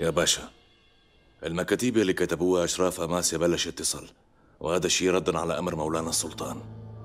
يا باشا، المكاتيب اللي كتبوها أشراف أماسيا بلش يتصل، وهذا الشيء ردا على أمر مولانا السلطان.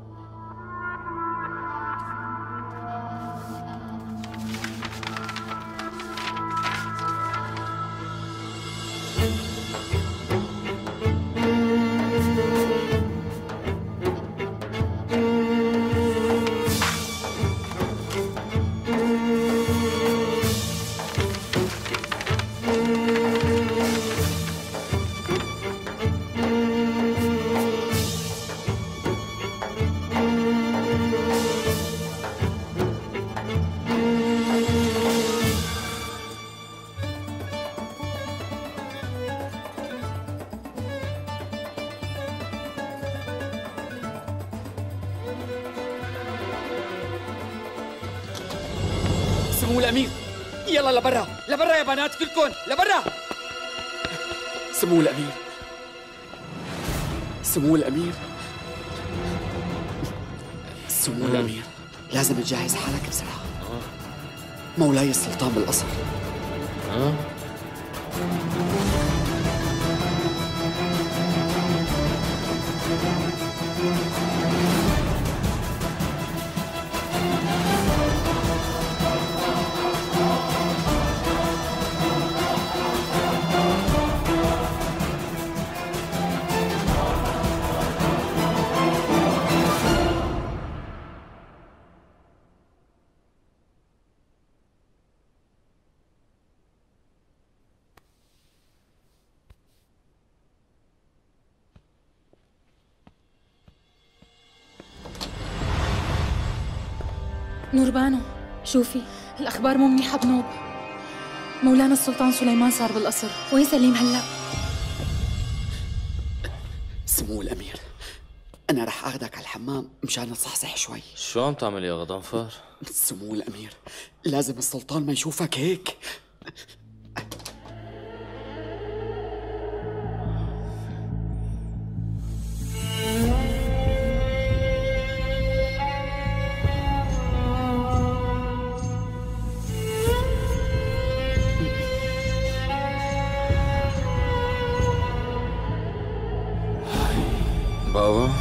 سمو الأمير، يلا لبرا لبرا يا بنات كلكن لبرا. سمو الأمير، سمو الأمير، سمو الأمير، لازم تجهز حالك بسرعة. مولاي السلطان بالقصر. نوربانو، شوفي الأخبار مو منيحة بنوب. مولانا السلطان سليمان صار بالقصر. وين سليم هلأ؟ سمو الأمير، أنا رح أخذك على الحمام مشان تصحصح شوي. شو عم تعمل يا غضنفر؟ سمو الأمير، لازم السلطان ما يشوفك هيك. بابا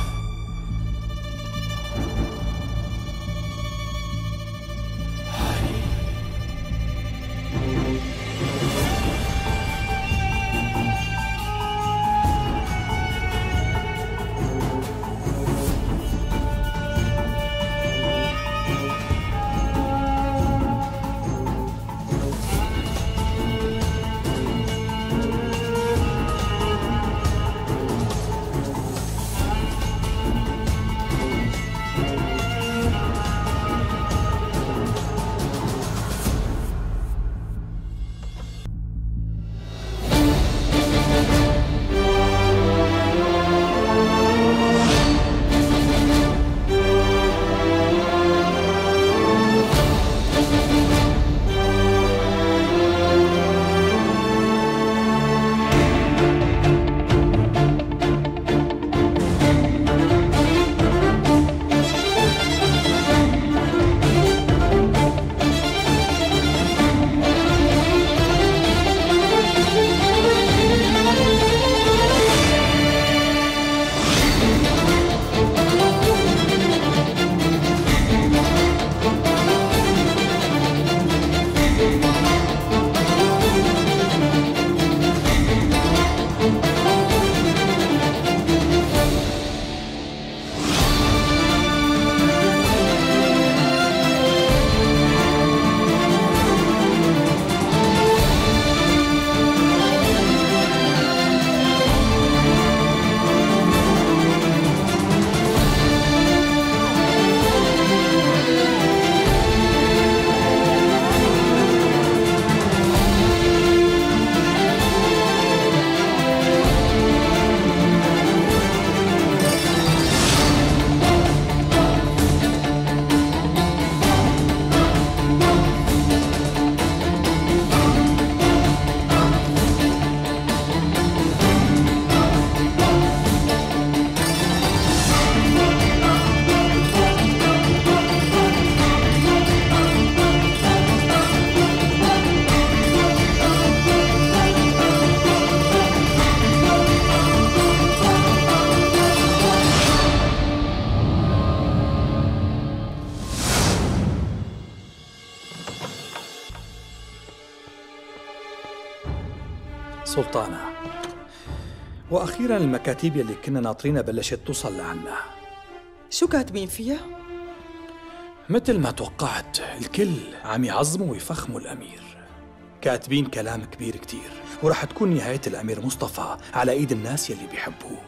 سلطانة، وأخيرا المكاتيب يلي كنا ناطرينها بلشت توصل لعنا. شو كاتبين فيها؟ مثل ما توقعت، الكل عم يعظموا ويفخموا الأمير. كاتبين كلام كبير كتير، ورح تكون نهاية الأمير مصطفى على إيد الناس يلي بيحبوه.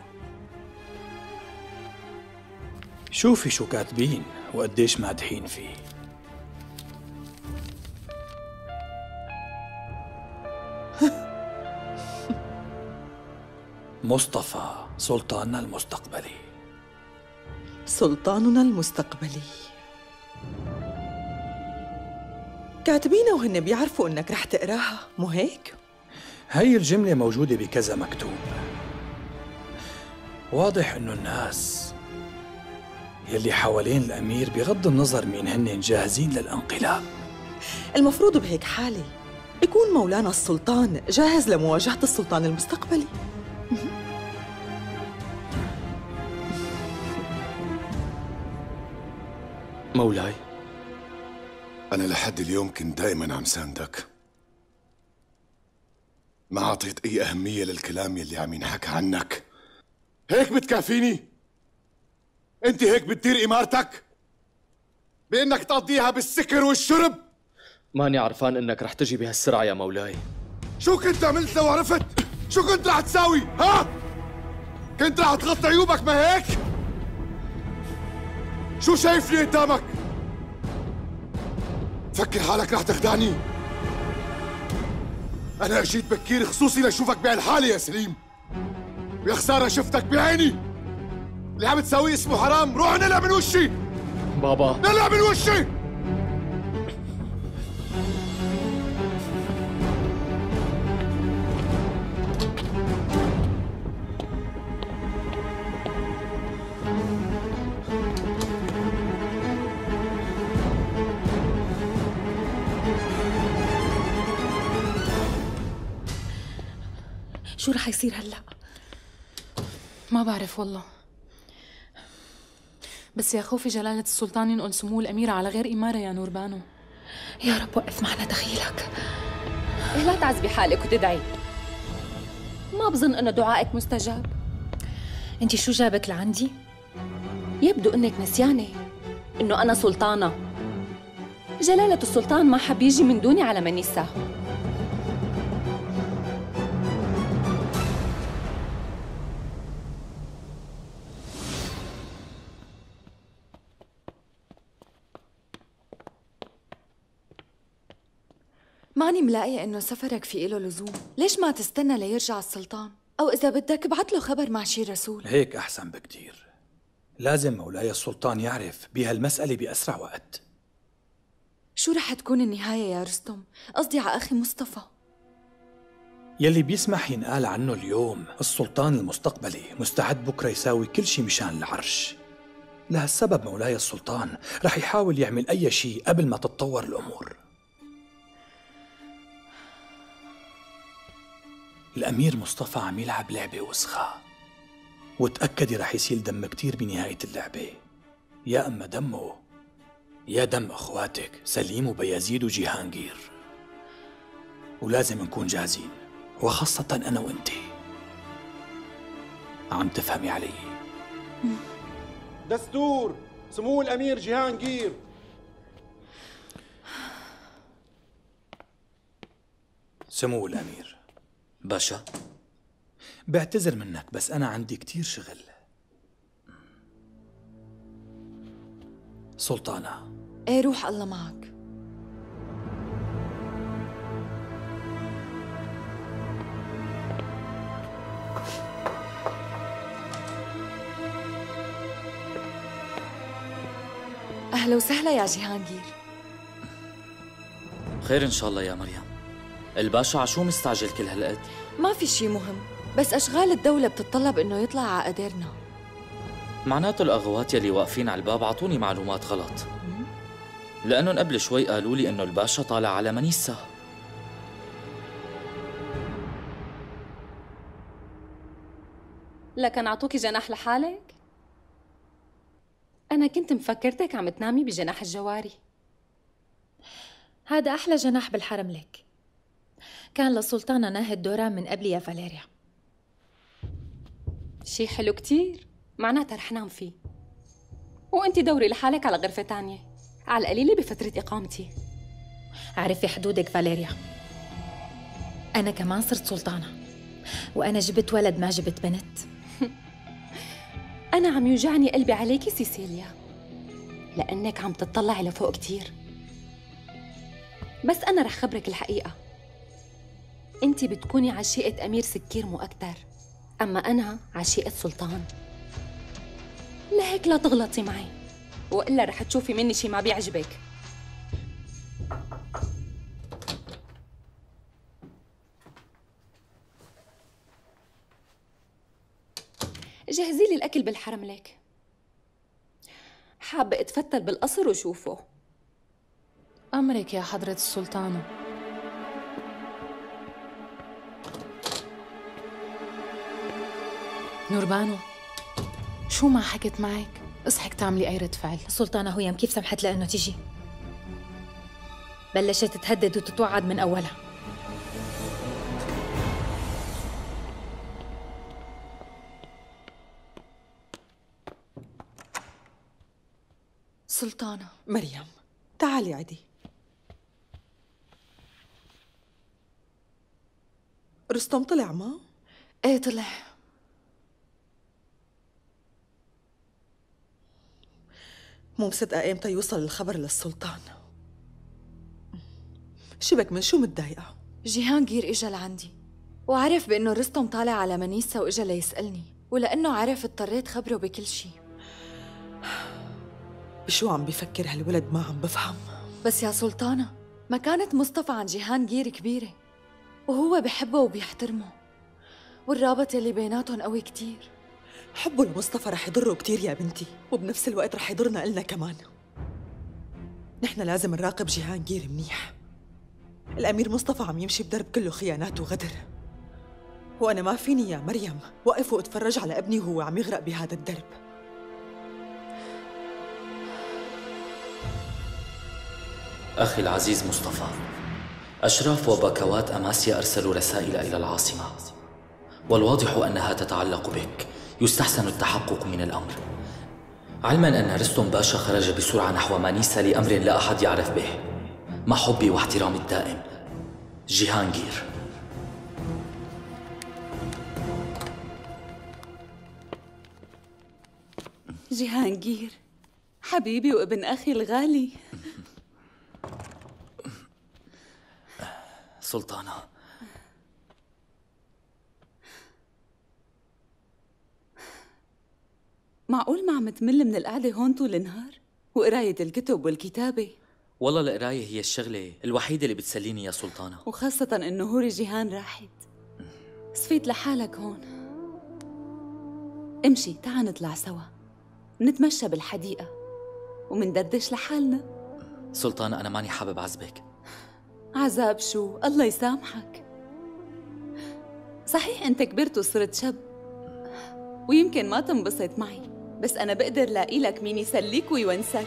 شوفي شو كاتبين وقديش مادحين فيه. مصطفى سلطاننا المستقبلي. سلطاننا المستقبلي. كاتبينها وهن بيعرفوا انك رح تقراها، مو هيك؟ هاي الجملة موجودة بكذا مكتوب. واضح انه الناس يلي حوالين الأمير بغض النظر مين هن جاهزين للانقلاب. المفروض بهيك حالة يكون مولانا السلطان جاهز لمواجهة السلطان المستقبلي. مولاي، أنا لحد اليوم كنت دائما عم ساندك. ما أعطيت أي أهمية للكلام يلي عم ينحكى عنك. هيك بتكافيني؟ أنت هيك بتدير إمارتك؟ بإنك تقضيها بالسكر والشرب؟ ماني عرفان انك رح تجي بهالسرعة يا مولاي. شو كنت عملت لو عرفت؟ شو كنت رح تساوي؟ ها؟ كنت رح تغطي عيوبك ما هيك؟ شو شايفني قدامك؟ فكر حالك رح تخدعني؟ أنا أجيت بكير خصوصي لشوفك بهالحالة يا سليم. يا خسارة شفتك بعيني. اللي عم تساويه اسمه حرام، روح نلعب من وشي. بابا نلعب من وشي. شو رح يصير هلأ؟ ما بعرف والله، بس يا خوفي جلالة السلطان ينقل سمو الأميرة على غير إمارة يا نور بانو. يا رب وقف معنا دخيلك. لا تعذبي حالك وتدعي، ما بظن انه دعائك مستجاب. انتي شو جابك لعندي؟ يبدو انك نسيانه انه انا سلطانة. جلالة السلطان ما حب يجي من دوني على منيسة. ماني ملاقية إنه سفرك في إله لزوم، ليش ما تستنى ليرجع السلطان؟ أو إذا بدك ابعت له خبر مع شي رسول. هيك أحسن بكتير. لازم مولاي السلطان يعرف بهالمسألة بأسرع وقت. شو رح تكون النهاية يا رستم؟ قصدي على أخي مصطفى. يلي بيسمح ينقال عنه اليوم السلطان المستقبلي مستعد بكرة يساوي كل شي مشان العرش. لهالسبب مولاي السلطان رح يحاول يعمل أي شي قبل ما تتطور الأمور. الأمير مصطفى عم يلعب لعبة وسخة، وتأكدي رح يسيل دم كتير بنهاية اللعبة. يا أما دمه يا دم أخواتك سليم وبيازيد وجيهانجير، ولازم نكون جاهزين، وخاصة أنا وأنتي. عم تفهمي علي؟ دستور سمو الأمير جيهانجير. سمو الأمير. باشا، بعتذر منك بس أنا عندي كتير شغل. سلطانة. إيه روح الله معك. أهلا وسهلا يا جيهانجير. خير إن شاء الله يا مريم. الباشا عشو مستعجل كل هالقد؟ ما في شي مهم، بس أشغال الدولة بتتطلب إنه يطلع على قدرنا. معناته الأغوات يلي واقفين على الباب عطوني معلومات غلط، لأنهم قبل شوي قالوا لي إنه الباشا طالع على منيسة. لكن عطوكي جناح لحالك؟ أنا كنت مفكرتك عم تنامي بجناح الجواري. هذا أحلى جناح بالحرم لك. كان للسلطانة ناهد دوران من قبل يا فاليريا. شي حلو كتير، معناتها رح نام فيه. وانتي دوري لحالك على غرفة تانية، على القليلة بفترة إقامتي. عرفي حدودك فاليريا، أنا كمان صرت سلطانة، وأنا جبت ولد ما جبت بنت. أنا عم يوجعني قلبي عليكي سيسيليا، لأنك عم تطلعي لفوق كتير. بس أنا رح خبرك الحقيقة، انتي بتكوني عشيقة أمير سكير مو أكتر، أما أنا عشيقة سلطان. لهيك لا تغلطي معي، وإلا رح تشوفي مني شي ما بيعجبك. جهزي لي الأكل بالحرم ليك، حابة اتفتل بالقصر وشوفه. أمرك يا حضرة السلطانة. نوربانو، شو ما حكت معك؟ اصحك تعملي أي رد فعل. السلطانة هيام كيف سمحت لأنه تيجي؟ بلشت تتهدد وتتوعد من أولها. سلطانة. مريم تعالي عدي. رستم طلع ما؟ ايه طلع. مو مصدقة ايمتى يوصل الخبر للسلطان. شبك من شو متضايقة؟ جيهانجير اجا لعندي وعرف بانه رستم طالع على منيسة واجا ليسألني، ولانه عرف اضطريت خبره بكل شي. بشو عم بفكر هالولد ما عم بفهم. بس يا سلطانة، مكانة مصطفى عن جيهانجير كبيرة، وهو بحبه وبيحترمه، والرابط يلي بيناتهم قوي كتير. حبه لمصطفى رح يضره كتير يا بنتي، وبنفس الوقت رح يضرنا إلنا كمان. نحن لازم نراقب جيهانجير منيح. الأمير مصطفى عم يمشي بدرب كله خيانات وغدر، وأنا ما فيني يا مريم وقف واتفرج على ابني وهو عم يغرق بهذا الدرب. أخي العزيز مصطفى، أشراف وبكوات أماسيا أرسلوا رسائل إلى العاصمة، والواضح أنها تتعلق بك. يستحسن التحقق من الأمر، علما أن رستم باشا خرج بسرعة نحو مانيسا لأمر لا أحد يعرف به. مع حبي واحترامي الدائم، جيهانجير. جيهانجير حبيبي وابن أخي الغالي. سلطانة، معقول ما عم تمل من القعدة هون طول النهار وقراية الكتب والكتابة؟ والله القراية هي الشغلة الوحيدة اللي بتسليني يا سلطانة، وخاصة إنه هوري جيهان راحت. صفيت لحالك هون. امشي تعا نطلع سوا، نتمشى بالحديقة ومندردش لحالنا. سلطانة أنا ماني حابب عذبك. عذاب شو؟ الله يسامحك. صحيح أنت كبرت وصرت شاب ويمكن ما تنبسط معي، بس أنا بقدر لاقي لك مين يسليك ويونسك.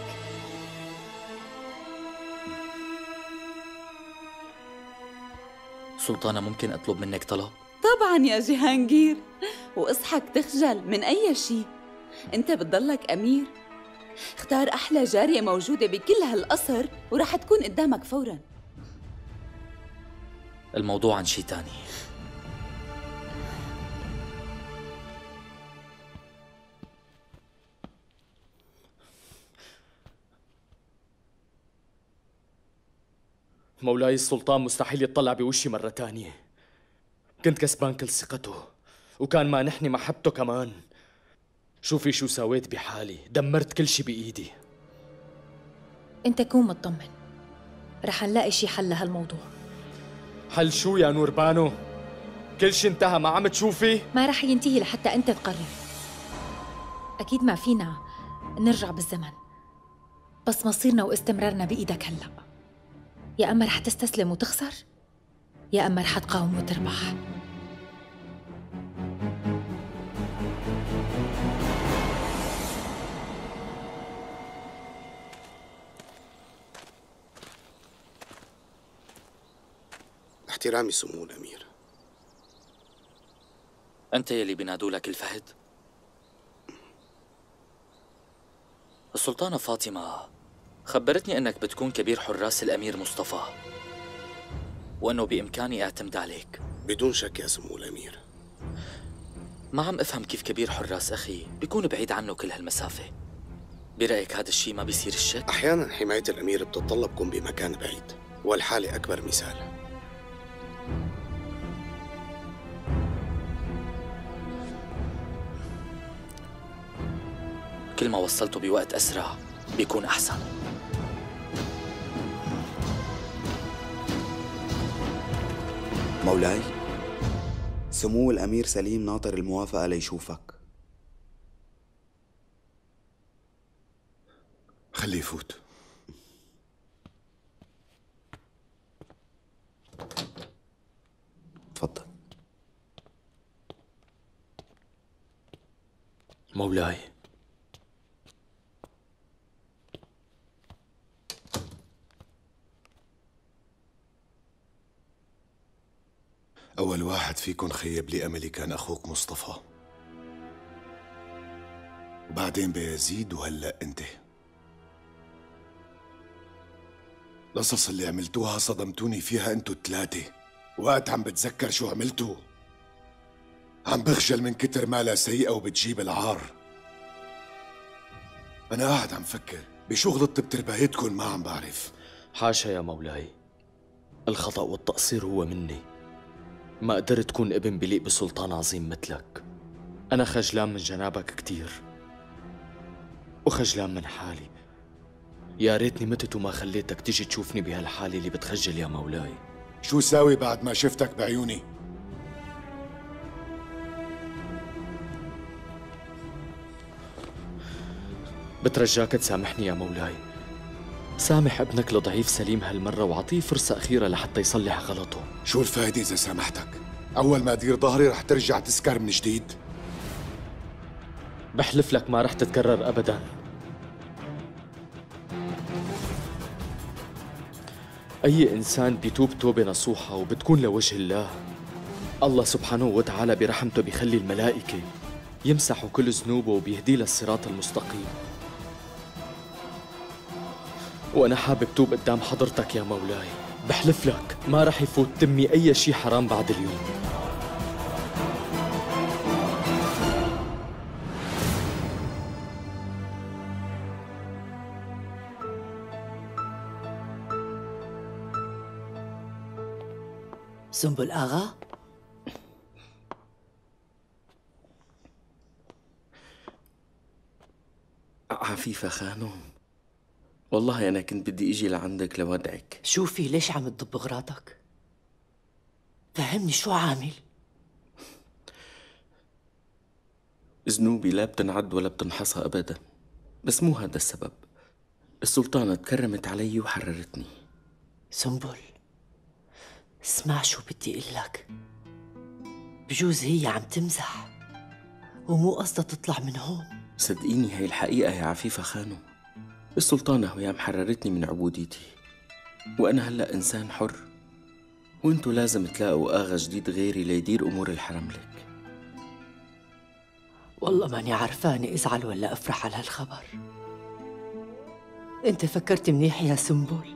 سلطانة ممكن أطلب منك طلب؟ طبعاً يا جيهانجير، واصحك تخجل من أي شيء. أنت بتضلك أمير، اختار أحلى جارية موجودة بكل هالقصر ورح تكون قدامك فوراً. الموضوع عن شيء تاني. مولاي السلطان مستحيل يطلع بوشي مرة تانية. كنت كسبان كل ثقته، وكان مانحني محبته كمان. شوفي شو سويت بحالي، دمرت كل شي بإيدي. انت كون مطمن، رح نلاقي شي حل لهالموضوع. حل شو يا نوربانو؟ كل شي انتهى، ما عم تشوفي؟ ما رح ينتهي لحتى انت تقرر. اكيد ما فينا نرجع بالزمن، بس مصيرنا واستمرارنا بإيدك هلأ. يا أما رح تستسلم وتخسر، يا أما رح تقاوم وتربح. رح احترامي سمو الأمير. أنت يلي بينادوا لك الفهد؟ السلطانة فاطمة خبرتني أنك بتكون كبير حراس الأمير مصطفى، وأنه بإمكاني أعتمد عليك. بدون شك يا سمو الأمير. ما عم أفهم كيف كبير حراس أخي بيكون بعيد عنه كل هالمسافة. برأيك هذا الشيء ما بيصير الشك؟ أحيانا حماية الأمير بتتطلبكم بمكان بعيد، والحالة أكبر مثال. كل ما وصلته بوقت أسرع بيكون أحسن. مولاي، سمو الأمير سليم ناطر الموافقة ليشوفك. خليه يفوت. تفضل. مولاي، أول واحد فيكن خيب لي أملي كان أخوك مصطفى، وبعدين بيزيد، وهلأ أنت. القصص اللي عملتوها صدمتوني فيها انتو الثلاثة. وقت عم بتذكر شو عملتوا عم بخجل من كتر مالها سيئة وبتجيب العار. أنا قاعد عم فكر بشو غلطت بتربايتكن، ما عم بعرف. حاشا يا مولاي، الخطأ والتقصير هو مني. ما قدرت كون ابن بليق بسلطان عظيم مثلك. أنا خجلان من جنابك كتير، وخجلان من حالي. يا ريتني متت وما خليتك تيجي تشوفني بهالحالة اللي بتخجل يا مولاي. شو ساوي بعد ما شفتك بعيوني؟ بترجاك تسامحني يا مولاي. سامح ابنك الضعيف سليم هالمرة وعطيه فرصة أخيرة لحتى يصلح غلطه. شو الفائدة إذا سامحتك؟ أول ما أدير ظهري رح ترجع تسكر من جديد. بحلف لك ما رح تتكرر أبداً. أي إنسان بيتوب توبة نصوحة وبتكون لوجه الله، الله سبحانه وتعالى برحمته بيخلي الملائكة يمسحوا كل ذنوبه وبيهديه للصراط المستقيم. وأنا حابب توب قدام حضرتك يا مولاي. بحلف لك ما رح يفوت تمي أي شي حرام بعد اليوم. سنبل آغا؟ عفيفة خانم، والله أنا كنت بدي إجي لعندك لودعك. شوفي ليش عم تضب غراضك؟ فهمني شو عامل؟ ذنوبي لا بتنعد ولا بتنحصى أبدا، بس مو هذا السبب. السلطانة تكرمت علي وحررتني. سنبل، اسمع شو بدي اقلك. بجوز هي عم تمزح ومو قصدها تطلع من هون. صدقيني هي الحقيقة يا عفيفة خانم. السلطانة ويا محررتني من عبوديتي، وأنا هلأ إنسان حر، وانتو لازم تلاقوا آغا جديد غيري ليدير أمور الحرم لك. والله ماني عرفانة أزعل ولا أفرح على هالخبر. أنت فكرت منيح يا سنبل.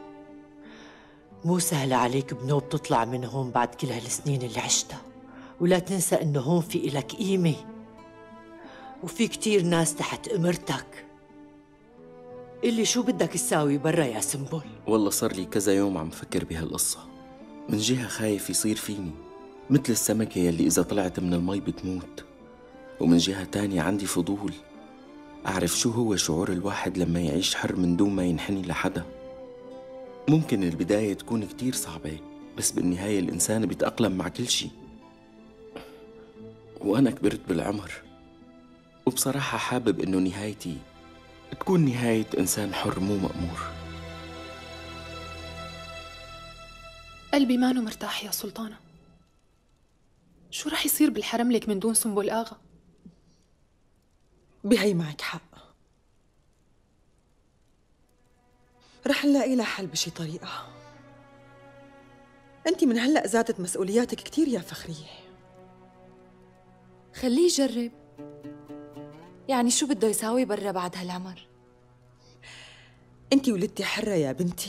مو سهل عليك بنوب تطلع من هون بعد كل هالسنين اللي عشتها، ولا تنسى إنه هون في إلك قيمة، وفي كتير ناس تحت إمرتك. اللي شو بدك تساوي برا يا سنبل؟ والله صار لي كذا يوم عم فكر بهالقصة. من جهة خايف يصير فيني مثل السمكة يلي إذا طلعت من المي بتموت، ومن جهة تانية عندي فضول أعرف شو هو شعور الواحد لما يعيش حر من دون ما ينحني لحدا. ممكن البداية تكون كتير صعبة، بس بالنهاية الإنسان بيتأقلم مع كل شي. وأنا كبرت بالعمر، وبصراحة حابب إنه نهايتي تكون نهاية إنسان حر مو مأمور. قلبي مانو مرتاح يا سلطانة. شو رح يصير بالحرم لك من دون سنبل آغا؟ بهي معك حق، رح نلاقي لها حل بشي طريقة. انت من هلأ زادت مسؤولياتك كتير يا فخرية. خليه يجرب. يعني شو بده يساوي برا بعد هالعمر؟ انت ولدتي حرة يا بنتي،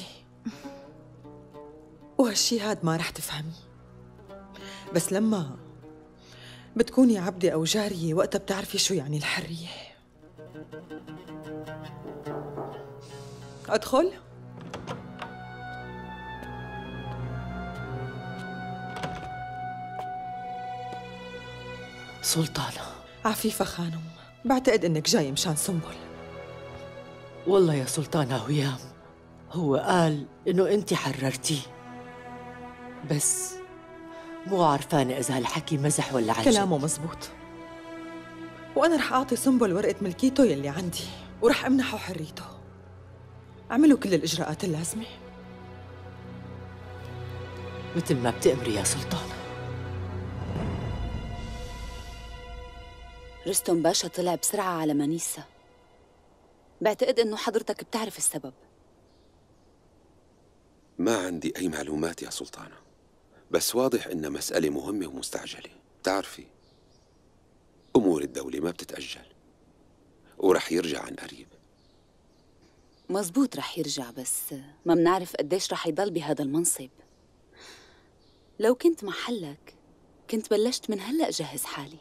وهالشي هاد ما رح تفهمي، بس لما بتكوني عبدة أو جارية وقتها بتعرفي شو يعني الحرية. أدخل؟ سلطانة. عفيفة خانم، بعتقد إنك جاي مشان سنبل. والله يا سلطانة هيام، هو قال إنه أنت حررتيه، بس مو عارفانة إذا هالحكي مزح ولا عن جد. كلامه مزبوط، وأنا رح أعطي سنبل ورقة ملكيته يلي عندي، ورح أمنحه حريته. اعملوا كل الإجراءات اللازمة مثل ما بتأمري يا سلطانة. رستم باشا طلع بسرعة على منيسة. بعتقد إنه حضرتك بتعرف السبب. ما عندي أي معلومات يا سلطانة، بس واضح إن مسألة مهمة ومستعجلة. بتعرفي أمور الدولة ما بتتأجل، ورح يرجع عن قريب. مزبوط رح يرجع، بس ما منعرف قديش رح يضل بهذا المنصب. لو كنت محلك كنت بلشت من هلأ جهز حالي.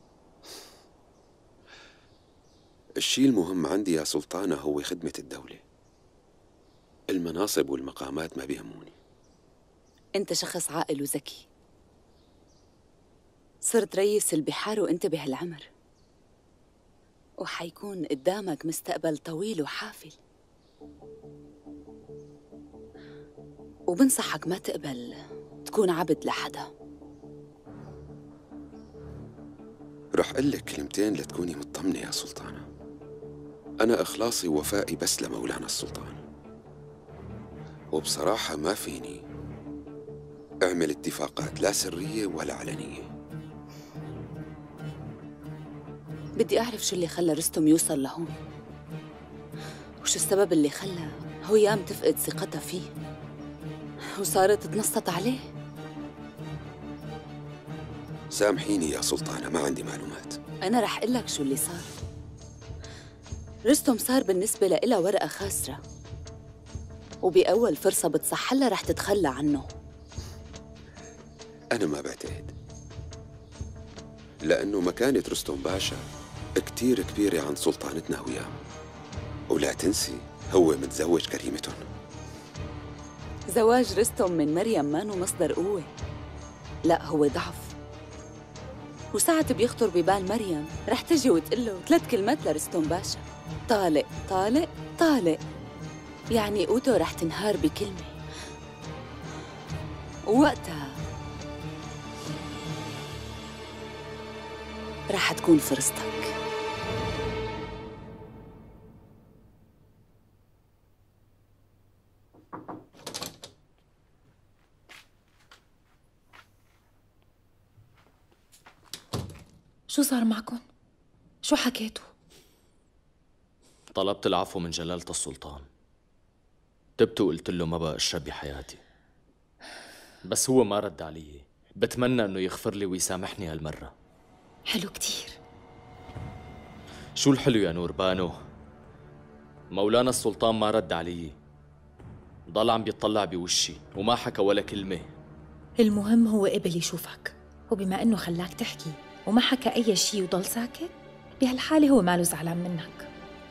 الشيء المهم عندي يا سلطانة هو خدمة الدولة. المناصب والمقامات ما بيهموني. أنت شخص عاقل وذكي، صرت رئيس البحار وأنت بهالعمر، وحيكون قدامك مستقبل طويل وحافل. وبنصحك ما تقبل تكون عبد لحدا. رح أقول لك كلمتين لتكوني مطمنة يا سلطانة. أنا إخلاصي ووفائي بس لمولانا السلطان، وبصراحة ما فيني أعمل اتفاقات لا سرية ولا علنية. بدي أعرف شو اللي خلى رستم يوصل لهون، وشو السبب اللي خلى هيام تفقد ثقتها فيه وصارت تتنصت عليه. سامحيني يا سلطانة، ما عندي معلومات. أنا رح أقول لك شو اللي صار. رستم صار بالنسبة لإلها ورقة خاسرة، وبأول فرصة بتصحلها رح تتخلى عنه. أنا ما بعتقد، لأنه مكانة رستم باشا كتير كبيرة عند سلطانتنا هيام، ولا تنسي هو متزوج كريمتهم. زواج رستم من مريم مانو مصدر قوة، لا هو ضعف. وساعة بيخطر ببال مريم رح تجي وتقول له 3 كلمات لرستم باشا: طالق طالق طالق. يعني قوته رح تنهار بكلمة، ووقتها رح تكون فرصتك. شو صار معكم؟ شو حكيتوا؟ طلبت العفو من جلالة السلطان، تبت وقلت له ما بقى اشرب بحياتي، بس هو ما رد علي. بتمنى انه يغفر لي ويسامحني هالمرة. حلو كتير. شو الحلو يا نور بانو؟ مولانا السلطان ما رد علي، ضل عم بيطلع بوشي وما حكى ولا كلمة. المهم هو قبل يشوفك، وبما انه خلاك تحكي وما حكى اي شيء وضل ساكت، بهالحالة هو ماله زعلان منك.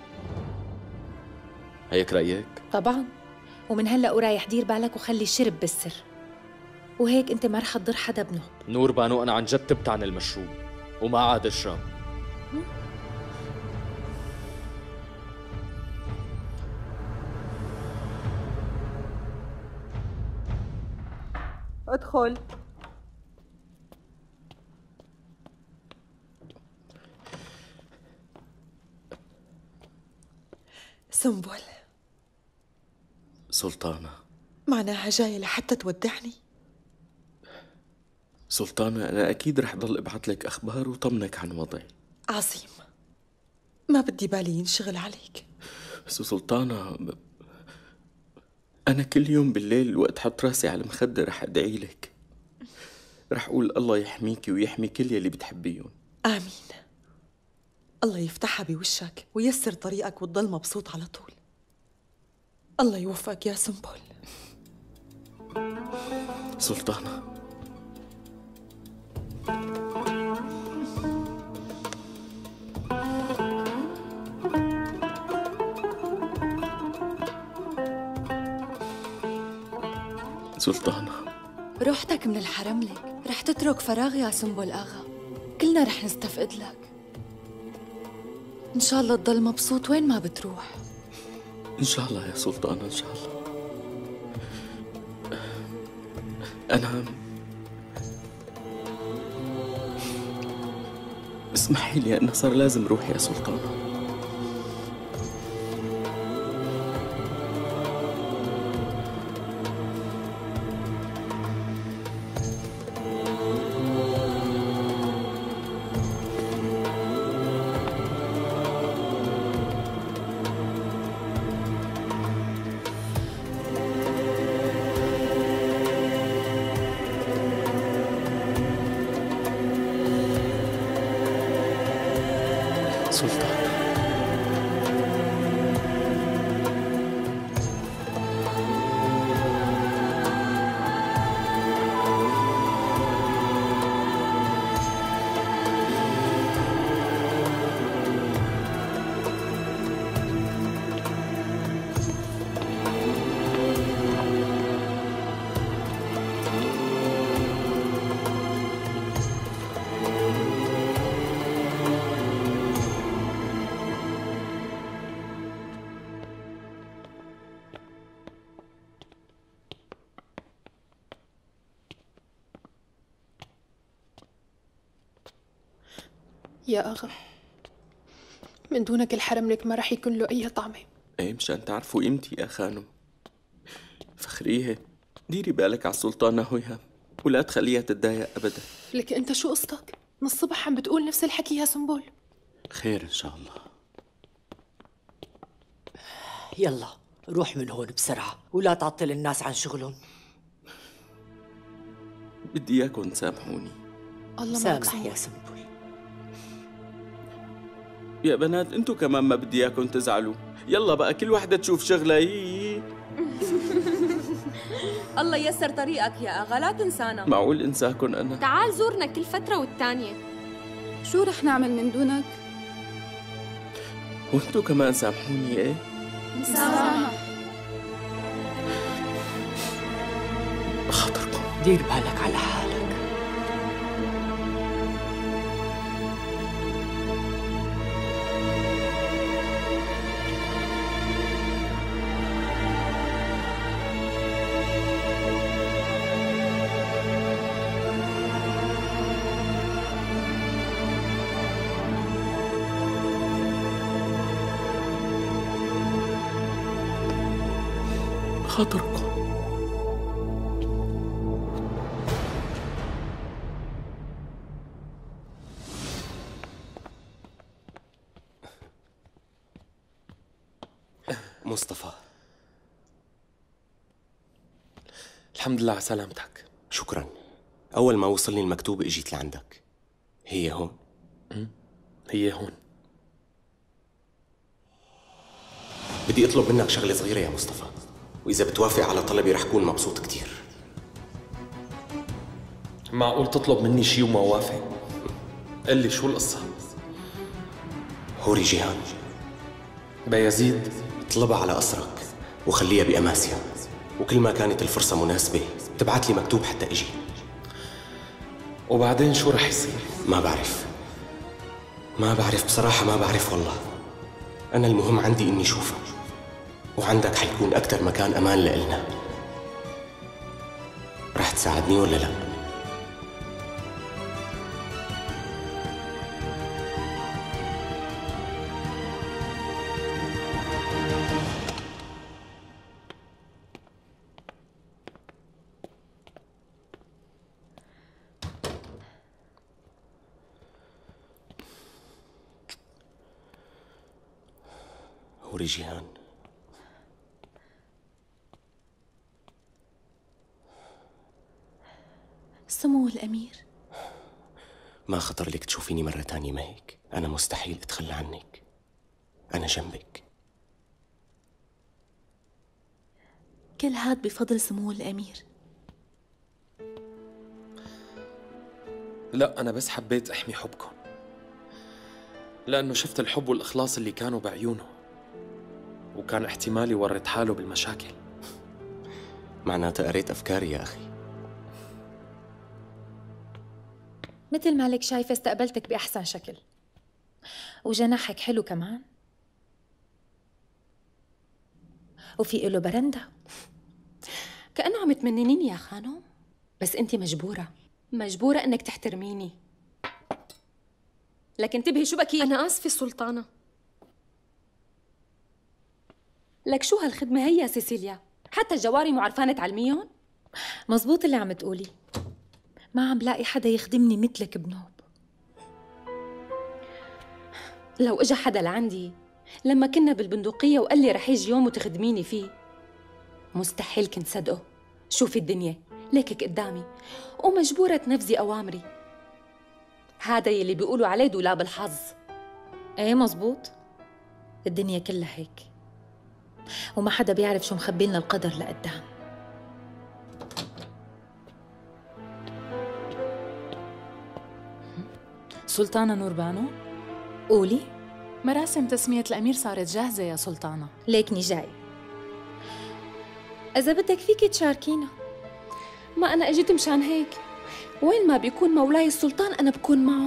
هيك رأيك؟ طبعا، ومن هلأ ورايح دير بالك وخلي الشرب بالسر، وهيك انت ما رح تضر حدا بنهب. نور بانو، أنا عن جد تبت عن المشروب وما عاد أشرب. ادخل. سنبل. سلطانة. معناها جاية لحتى تودعني؟ سلطانة، أنا أكيد رح ضل أبعث لك أخبار وطمنك عن وضعي. عظيم، ما بدي بالي ينشغل عليك. بس سلطانة أنا كل يوم بالليل وقت حط راسي على المخدة رح أدعي لك، رح أقول الله يحميكي ويحمي كل يلي بتحبيهم. آمين. الله يفتحها بوشك ويسر طريقك وتضل مبسوط على طول. الله يوفقك يا سنبل. سلطانة، سلطانة، روحتك من الحرم لك رح تترك فراغ يا سنبل آغا، كلنا رح نستفقد لك. إن شاء الله تضل مبسوط وين ما بتروح. إن شاء الله يا سلطانة، إن شاء الله. أنا اسمحي لي أنا صار لازم روح يا سلطانة. يا أغا، من دونك الحرم لك ما رح يكون له أي طعمة. ايه مشان تعرفوا قيمتي يا خانم. فخرية، ديري بالك على السلطانة هويها ولا تخليها تتضايق أبدا. لك أنت شو قصتك؟ من الصبح عم بتقول نفس الحكي يا سنبل. خير إن شاء الله. يلا روح من هون بسرعة ولا تعطل الناس عن شغلهم. بدي إياكم تسامحوني. الله سامح يا سنبل. يا بنات انتو كمان ما بدي اياكم تزعلوا. يلا بقى كل وحدة تشوف شغلها. الله ييسر طريقك يا أغا، لا تنسانا. معقول انساكم انا؟ تعال زورنا كل فترة والتانية. شو رح نعمل من دونك؟ وانتو كمان سامحوني. ايه مسامح. بخاطركم. دير بالك على حالك. خاطركم. مصطفى، الحمد لله على سلامتك. شكرا. أول ما وصلني المكتوب اجيت لعندك. هي هون؟ هي هون. بدي أطلب منك شغلة صغيرة يا مصطفى، وإذا بتوافق على طلبي رح كون مبسوط كتير. معقول تطلب مني شي وما وافق؟ قل لي شو القصة؟ هوري جيهان بايزيد اطلبها على قصرك وخليها بأماسيا، وكل ما كانت الفرصة مناسبة تبعت لي مكتوب حتى اجي. وبعدين شو رح يصير؟ ما بعرف بصراحة، ما بعرف والله. أنا المهم عندي إني شوفها، وعندك حيكون أكتر مكان أمان لإلنا. رح تساعدني ولا لا؟ هوري جيهان، الأمير؟ ما خطر لك تشوفيني مرة تانية ما هيك؟ أنا مستحيل أتخلى عنك. أنا جنبك. كل هاد بفضل سمو الأمير. لا، أنا بس حبيت أحمي حبكم، لأنه شفت الحب والإخلاص اللي كانوا بعيونه، وكان احتمال يورط حاله بالمشاكل. معناتها قريت أفكاري يا أخي. مثل ما لك شايفة استقبلتك بأحسن شكل، وجناحك حلو كمان، وفي إله برندة. كأنه عم تمننيني يا خانم، بس أنت مجبورة إنك تحترميني. لكن انتبهي شو بكي. أنا آسفة سلطانة. لك شو هالخدمة هي يا سيسيليا؟ حتى الجواري مو عرفانة تعلميهم؟ مزبوط اللي عم تقولي، ما عم لاقي حدا يخدمني مثلك بنوب. لو اجى حدا لعندي لما كنا بالبندقية وقال لي رح يجي يوم وتخدميني فيه، مستحيل كنت صدقه. شوفي الدنيا ليكك قدامي ومجبورة تنفذي أوامري. هذا يلي بيقولوا عليه دولاب الحظ. ايه مزبوط، الدنيا كلها هيك، وما حدا بيعرف شو مخبي لنا القدر لقدام. سلطانة نوربانو، قولي. مراسم تسمية الأمير صارت جاهزة يا سلطانة. ليكني جاي، إذا بدك فيكي تشاركينا. ما أنا أجيت مشان هيك، وين ما بيكون مولاي السلطان أنا بكون معه.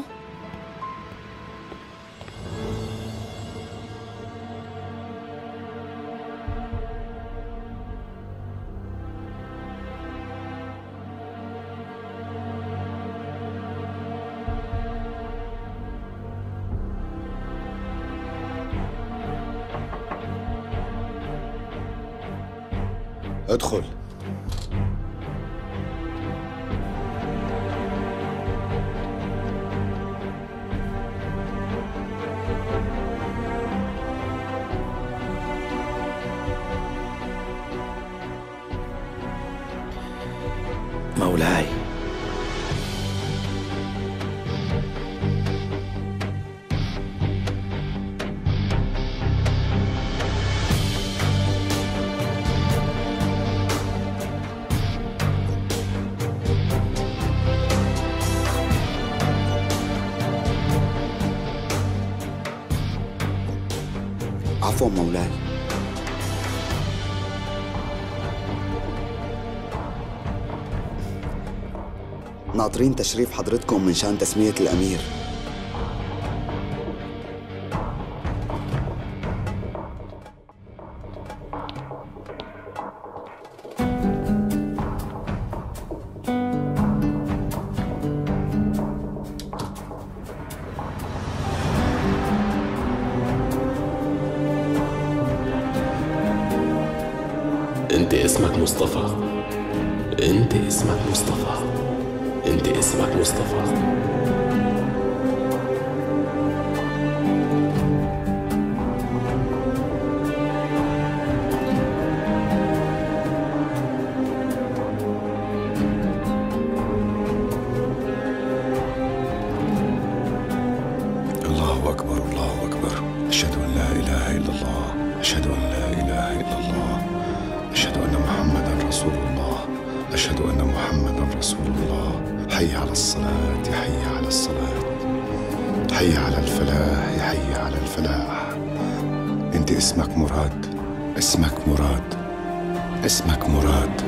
ادخل. مولاي، عفوا مولاي. ناطرين تشريف حضرتكم من شان تسمية الأمير. أنت اسمك مصطفى. أنت اسمك مصطفى. أنت اسمك مصطفى. الله أكبر، الله أكبر. أشهد أن لا إله إلا الله، أشهد أن لا إله إلا الله، أشهد أن محمدًا رسول الله، أشهد أن محمدًا رسول الله. حي على الصلاة، حي على الصلاة، حي على الفلاح، حي على الفلاح. أنت اسمك مراد، اسمك مراد، اسمك مراد.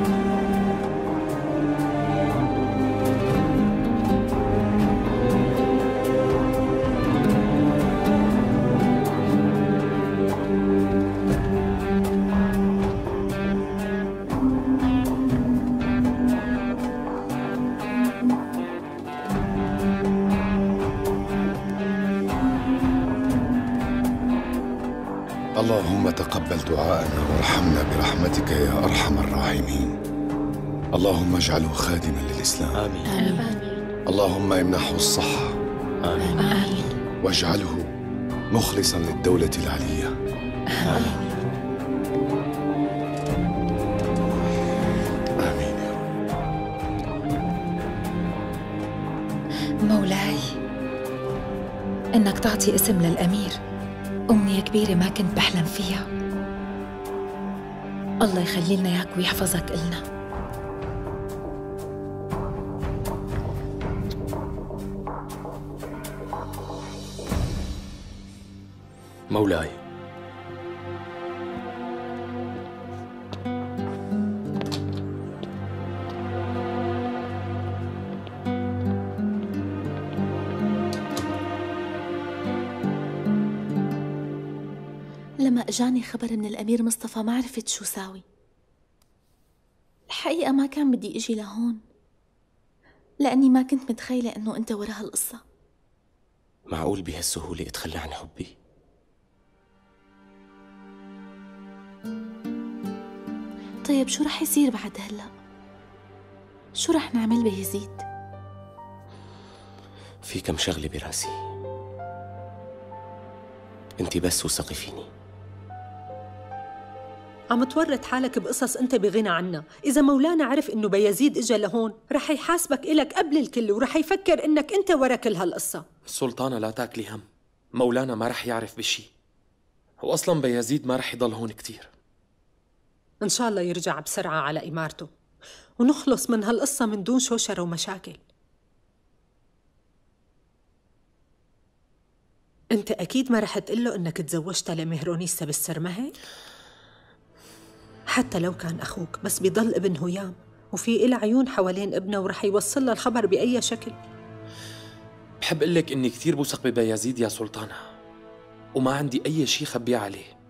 اللهم تقبل دعاءنا وارحمنا برحمتك يا أرحم الراحمين. اللهم اجعله خادما للإسلام. آمين. آمين. اللهم امنحه الصحة. آمين. آمين. واجعله مخلصا للدولة العلية. آمين. آمين يا رب. مولاي، إنك تعطي اسم للأمير أمنية كبيرة ما كنت بحلم فيها. الله يخلي لنا إياك ويحفظك إلنا. مولاي، لما اجاني خبر من الامير مصطفى ما عرفت شو ساوي. الحقيقة ما كان بدي اجي لهون، لاني ما كنت متخيلة انه انت ورا هالقصة. معقول بهالسهولة اتخلى عن حبي؟ طيب شو رح يصير بعد هلأ؟ شو رح نعمل بيزيد؟ في كم شغلة براسي، انتي بس وثقي فيني. عم تورط حالك بقصص انت بغنى عنها. اذا مولانا عرف انه بيزيد اجا لهون رح يحاسبك إلك قبل الكل، ورح يفكر انك انت ورا كل هالقصة. سلطانة لا تاكلي هم، مولانا ما رح يعرف بشي، وأصلا بيزيد ما رح يضل هون كتير. إن شاء الله يرجع بسرعة على إمارته ونخلص من هالقصة من دون شوشرة ومشاكل. أنت أكيد ما رح تقله إنك تزوجت لمهرونيسا بالسر، ما هيك؟ حتى لو كان أخوك، بس بيضل ابن هيام وفي إله عيون حوالين ابنه ورح يوصل له الخبر بأي شكل. بحب قلك إني كتير بوثق ببيزيد يا سلطانة، وما عندي أي شي خبيه عليه،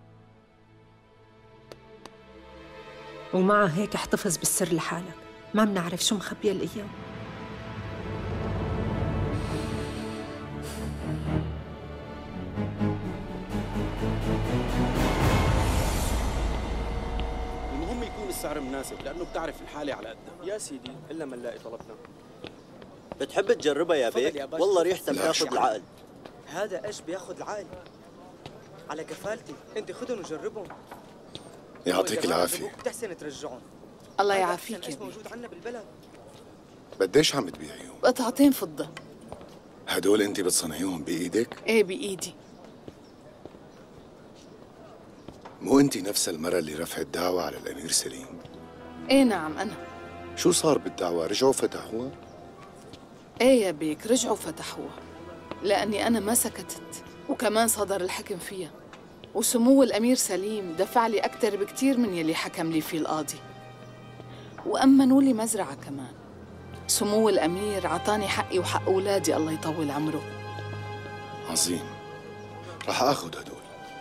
ومع هيك احتفظ بالسر لحالك، ما بنعرف شو مخبيه الأيام. المهم يكون السعر مناسب، لأنه بتعرف الحالة على قدها. يا سيدي إلا من لاقي طلبنا. بتحب تجربها يا بيك؟ والله ريحتها بتاخذ العقل. هذا ايش بياخذ العقل؟ على كفالتي، انت خذهم وجربهم. يعطيك العافية. بتحسن ترجعهم. الله يعافيك يا بيه. موجود عنا بالبلد. قديش عم تبيعيهم؟ قطعتين فضة. هدول انت بتصنعيهم بايدك؟ ايه بايدي. مو انت نفس المرة اللي رفعت دعوة على الامير سليم؟ ايه نعم انا. شو صار بالدعوة؟ رجعوا فتحوها؟ ايه يا بيك، رجعوا فتحوها لاني انا ما سكتت، وكمان صدر الحكم فيها، وسمو الامير سليم دفع لي اكثر بكثير من يلي حكم لي فيه القاضي، وامنوا لي مزرعه كمان. سمو الامير عطاني حقي وحق اولادي الله يطول عمره. عظيم، رح اخذ هدول.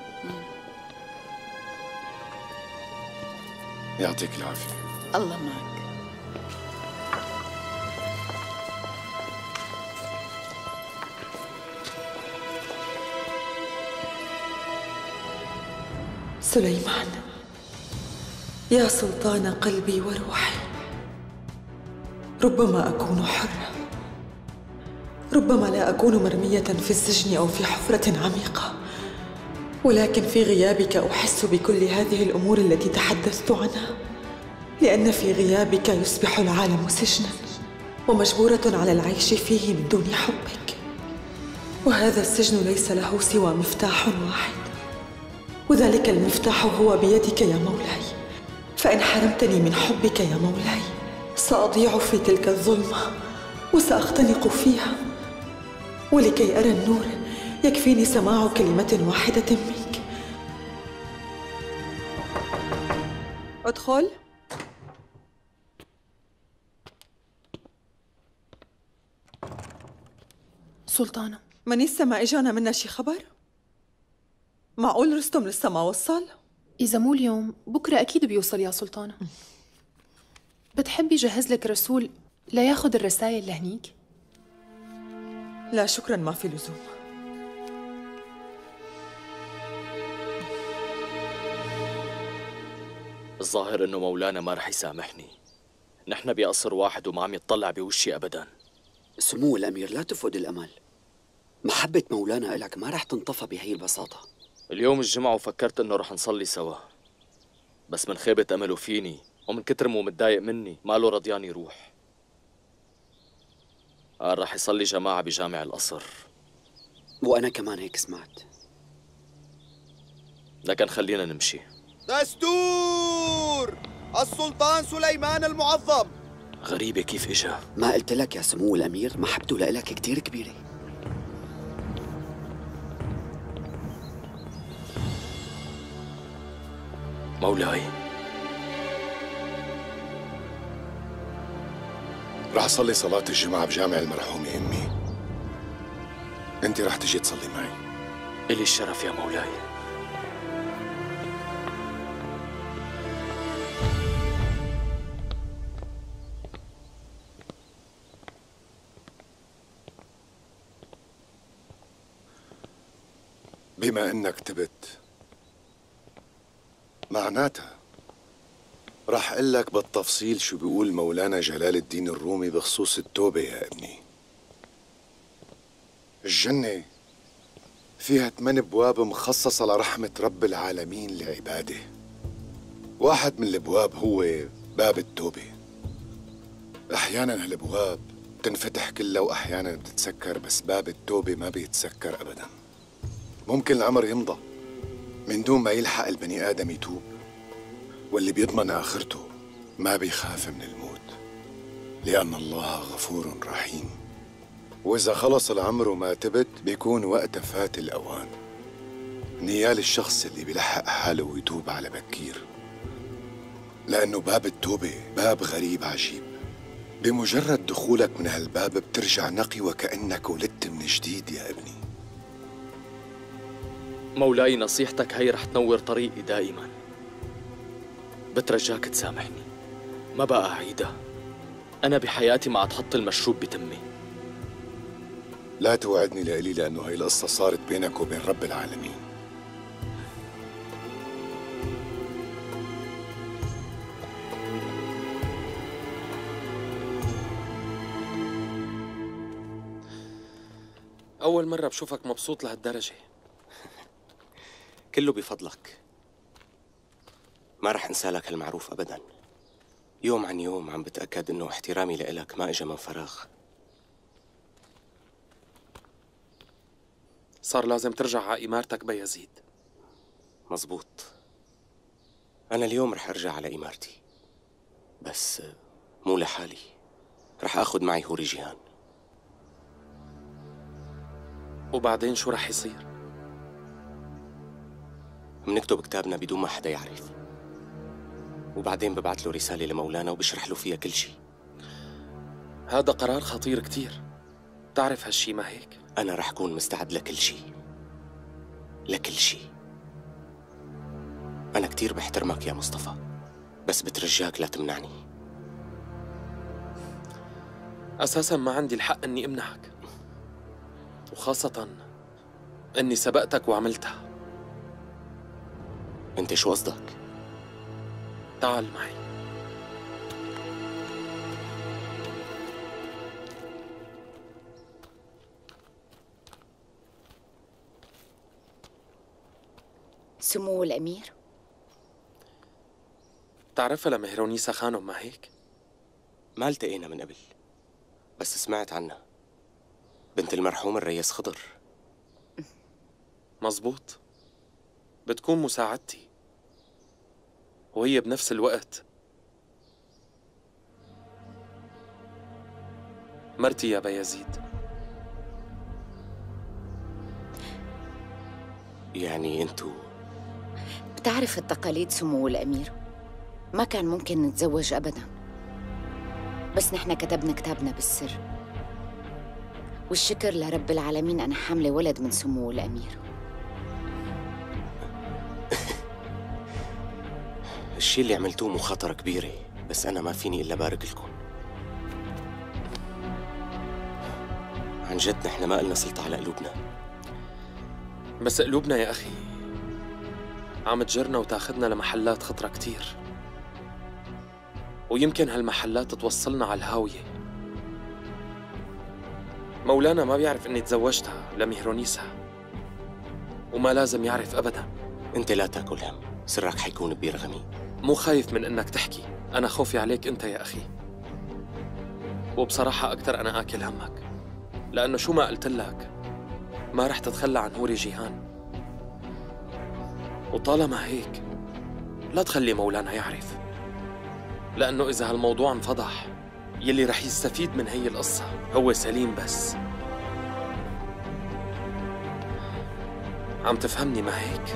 يعطيك العافية. الله معك. سليمان، يا سلطان قلبي وروحي، ربما أكون حرة، ربما لا أكون مرمية في السجن أو في حفرة عميقة، ولكن في غيابك أحس بكل هذه الأمور التي تحدثت عنها، لأن في غيابك يصبح العالم سجنا ومجبورة على العيش فيه من دون حبك، وهذا السجن ليس له سوى مفتاح واحد، وذلك المفتاح هو بيدك يا مولاي. فإن حرمتني من حبك يا مولاي سأضيع في تلك الظلمة وسأختنق فيها، ولكي أرى النور يكفيني سماع كلمة واحدة منك. ادخل. سلطانة، منيسة ما إجانا منا شي خبر؟ معقول رستم لسه ما وصل؟ إذا مو اليوم بكرة أكيد بيوصل يا سلطانة. بتحبي جهز لك رسول لياخد الرسائل لهنيك؟ لا شكرا، ما في لزوم. الظاهر إنه مولانا ما رح يسامحني. نحن بقصر واحد وما عم يطلع بوشي أبدا. سمو الأمير لا تفقد الأمل، محبة مولانا إلك ما رح تنطفى بهي البساطة. اليوم الجمعة وفكرت إنه رح نصلي سوا، بس من خيبة أمله فيني ومن كتر مو متضايق مني ما له رضيان يروح. قال رح يصلي جماعة بجامع القصر. وأنا كمان هيك سمعت. لكن خلينا نمشي. دستور السلطان سليمان المعظم. غريبة كيف إجا؟ ما قلت لك يا سمو الأمير محبته لإلك كتير كبيرة. مولاي، رح أصلي صلاة الجمعة بجامع المرحومة أمي. أنت رح تجي تصلي معي. إلي الشرف يا مولاي. بما أنك تبت، معناتها رح أقول لك بالتفصيل شو بيقول مولانا جلال الدين الرومي بخصوص التوبة يا ابني. الجنة فيها 8 أبواب مخصصة لرحمة رب العالمين لعباده. واحد من الأبواب هو باب التوبة. أحيانا هالأبواب بتنفتح كلها وأحيانا بتتسكر، بس باب التوبة ما بيتسكر أبدا. ممكن العمر يمضى من دون ما يلحق البني آدم يتوب، واللي بيضمن آخرته ما بيخاف من الموت، لأن الله غفور رحيم. وإذا خلص العمر وما تبت بيكون وقت فات الأوان. نيال الشخص اللي بيلحق حاله ويتوب على بكير، لأنه باب التوبة باب غريب عجيب. بمجرد دخولك من هالباب بترجع نقي وكأنك ولدت من جديد يا ابني. مولاي، نصيحتك هي رح تنور طريقي دائما. بترجاك تسامحني، ما بقى أعيدها. أنا بحياتي ما أتحط المشروب بتمي. لا توعدني لإلي، لأنه هاي القصة صارت بينك وبين رب العالمين. أول مرة بشوفك مبسوط لهالدرجة. كله بفضلك. ما رح انسى لك هالمعروف ابدا. يوم عن يوم عم بتأكد انه احترامي لإلك ما اجى من فراغ. صار لازم ترجع على إمارتك بيزيد. مزبوط. أنا اليوم رح أرجع على إمارتي، بس مو لحالي. رح أخذ معي هوري جيهان. وبعدين شو رح يصير؟ منكتب كتابنا بدون ما حدا يعرف، وبعدين ببعث له رسالة لمولانا وبشرح له فيها كل شيء. هذا قرار خطير كتير، تعرف هالشي ما هيك؟ أنا رح أكون مستعد لكل شيء، لكل شيء. أنا كتير بحترمك يا مصطفى، بس بترجاك لا تمنعني. أساساً ما عندي الحق إني أمنعك، وخاصة إني سبقتك وعملتها. أنت شو قصدك؟ تعال معي. سمو الأمير، تعرفها لمهرونيسا خانم ما هيك؟ ما التقينا من قبل، بس سمعت عنها. بنت المرحوم الريس خضر. مزبوط، بتكون مساعدتي، وهي بنفس الوقت مرتي يا بيزيد. يعني انتو بتعرف التقاليد سمو الأمير، ما كان ممكن نتزوج أبداً، بس نحن كتبنا كتابنا بالسر، والشكر لرب العالمين أنا حاملة ولد من سمو الأمير. الشيء اللي عملتوه مخاطرة كبيرة، بس أنا ما فيني إلا بارك لكم. عن جد نحن ما قلنا سلطة على قلوبنا، بس قلوبنا يا أخي عم تجرنا وتاخدنا لمحلات خطرة كتير، ويمكن هالمحلات توصلنا على الهاوية. مولانا ما بيعرف إني تزوجتها لمهرونيسا، وما لازم يعرف أبداً. أنت لا تاكل هم، سرك حيكون بيرغمي. مو خايف من إنك تحكي، أنا خوفي عليك أنت يا أخي، وبصراحة أكتر أنا آكل همك. لأنه شو ما قلت لك ما رح تتخلى عن هوري جيهان. وطالما هيك لا تخلي مولانا يعرف، لأنه إذا هالموضوع انفضح يلي رح يستفيد من هي القصة هو سليم بس. عم تفهمني ما هيك؟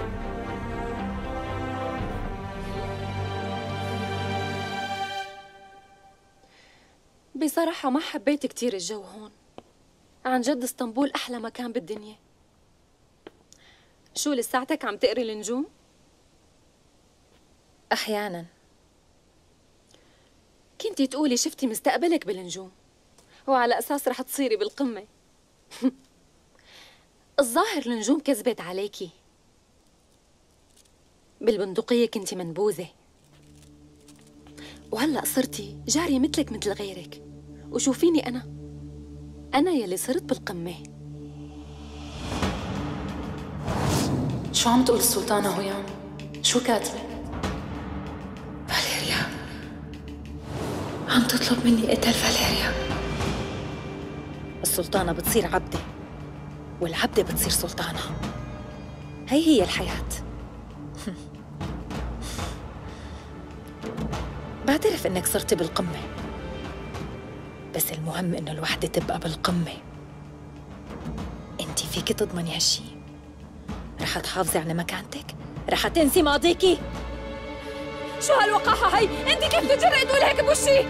بصراحة ما حبيت كتير الجو هون. عن جد اسطنبول أحلى مكان بالدنيا. شو لساتك عم تقري النجوم؟ أحياناً. كنتي تقولي شفتي مستقبلك بالنجوم وعلى أساس رح تصيري بالقمة. الظاهر النجوم كذبت عليكي. بالبندقية كنتي منبوذة، وهلأ صرتي جارية مثلك مثل غيرك. وشوفيني أنا يلي صرت بالقمة. شو عم تقول السلطانة هيام؟ شو كاتبة؟ فاليريا عم تطلب مني قتل فاليريا. السلطانة بتصير عبدة والعبدة بتصير سلطانة. هي الحياة. بعترف انك صرتي بالقمة، بس المهم انه الوحدة تبقى بالقمة. انتي فيك تضمني هالشي؟ رح تحافظي على مكانتك؟ رح تنسي ماضيكي؟ شو هالوقاحة هي؟ انتي كيف تجرئي تقولي هيك بوشي؟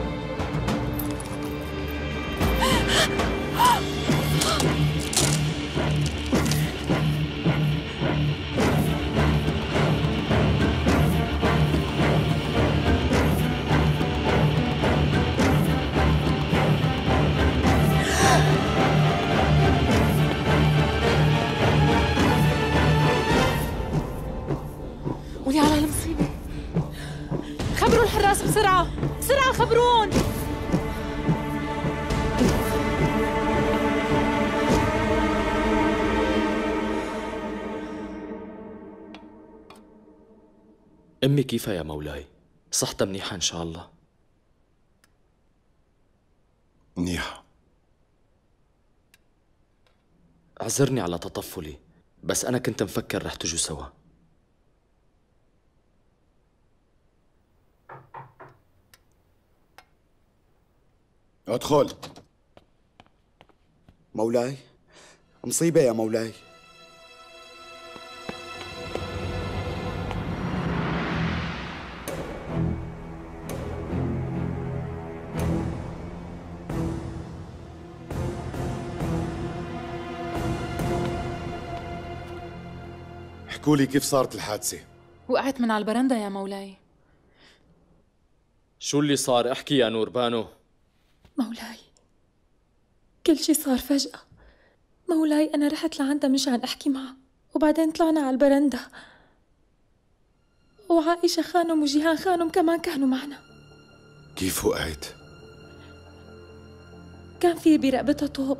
قولي على المصيبة. خبروا الحراس بسرعة بسرعة، خبرون. أمي كيفها يا مولاي؟ صحتها منيحة إن شاء الله؟ منيحة. اعذرني على تطفلي، بس أنا كنت مفكر رح تجوا سوا. ادخل. مولاي، مصيبة يا مولاي. احكوا لي كيف صارت الحادثة؟ وقعت من على البرندة يا مولاي. شو اللي صار؟ احكي يا نور بانو. مولاي، كل شي صار فجأة. مولاي أنا رحت لعندها مشان أحكي معها، وبعدين طلعنا على البرندة، وعائشة خانم وجيهان خانم كمان كانوا معنا. كيف وقعت؟ كان في برقبتها طوق،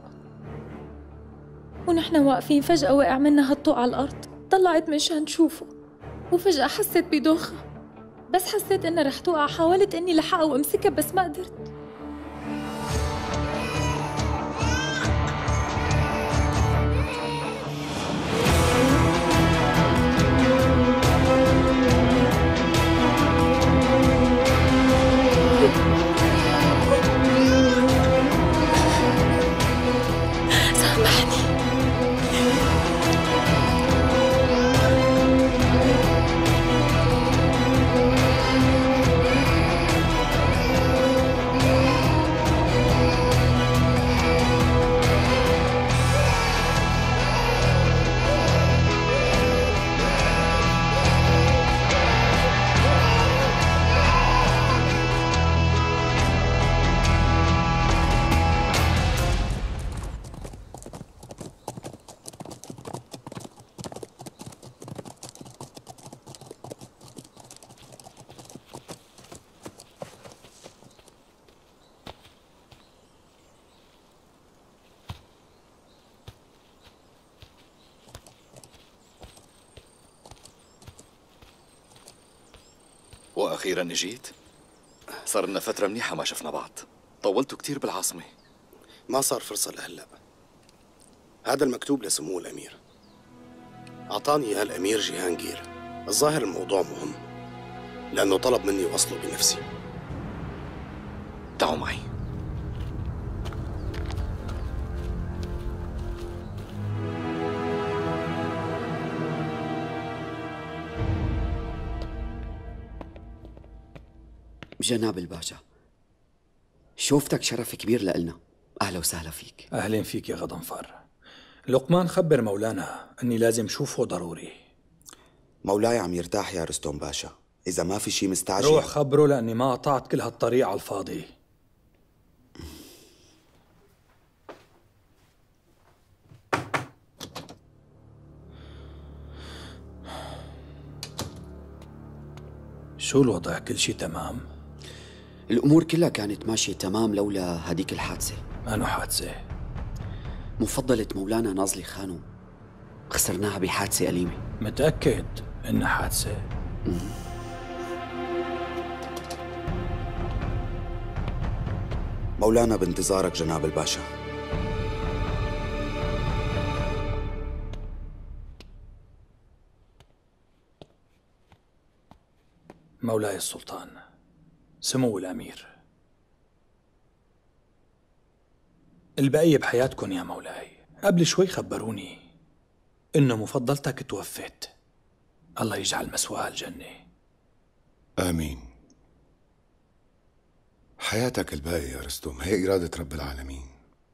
ونحن واقفين فجأة وقع منها هالطوق على الأرض. طلعت مشان تشوفه، وفجأة حسيت بدوخة. بس حسيت إنها رح توقع، حاولت إني لحقها وأمسكها بس ما قدرت. وأخيرا جيت. صار لنا فترة منيحة ما شفنا بعض. طولتوا كتير بالعاصمة. ما صار فرصة لهلأ. هذا المكتوب لسمو الأمير، أعطاني إياه الأمير جيهانجير. الظاهر الموضوع مهم لأنه طلب مني وصله بنفسي. تعوا معي. جناب الباشا، شوفتك شرف كبير لإلنا. أهلا وسهلا فيك. أهلين فيك يا غضنفر. لقمان خبر مولانا أني لازم شوفه ضروري. مولاي عم يرتاح يا رستم باشا، إذا ما في شي مستعجل روح خبره لأني ما قطعت كل هالطريق على الفاضي. شو الوضع؟ كل شي تمام؟ الأمور كلها كانت ماشية تمام لولا هديك الحادثة. أنو حادثة؟ مفضلة مولانا نازلي خانو خسرناها بحادثة أليمة. متأكد إنها حادثة؟ مولانا بانتظارك جناب الباشا. مولاي السلطان، سمو الأمير، البقية بحياتكن يا مولاي. قبل شوي خبروني إنه مفضلتك توفت. الله يجعل مسواها الجنة. آمين. حياتك الباقية يا رستم هي إرادة رب العالمين.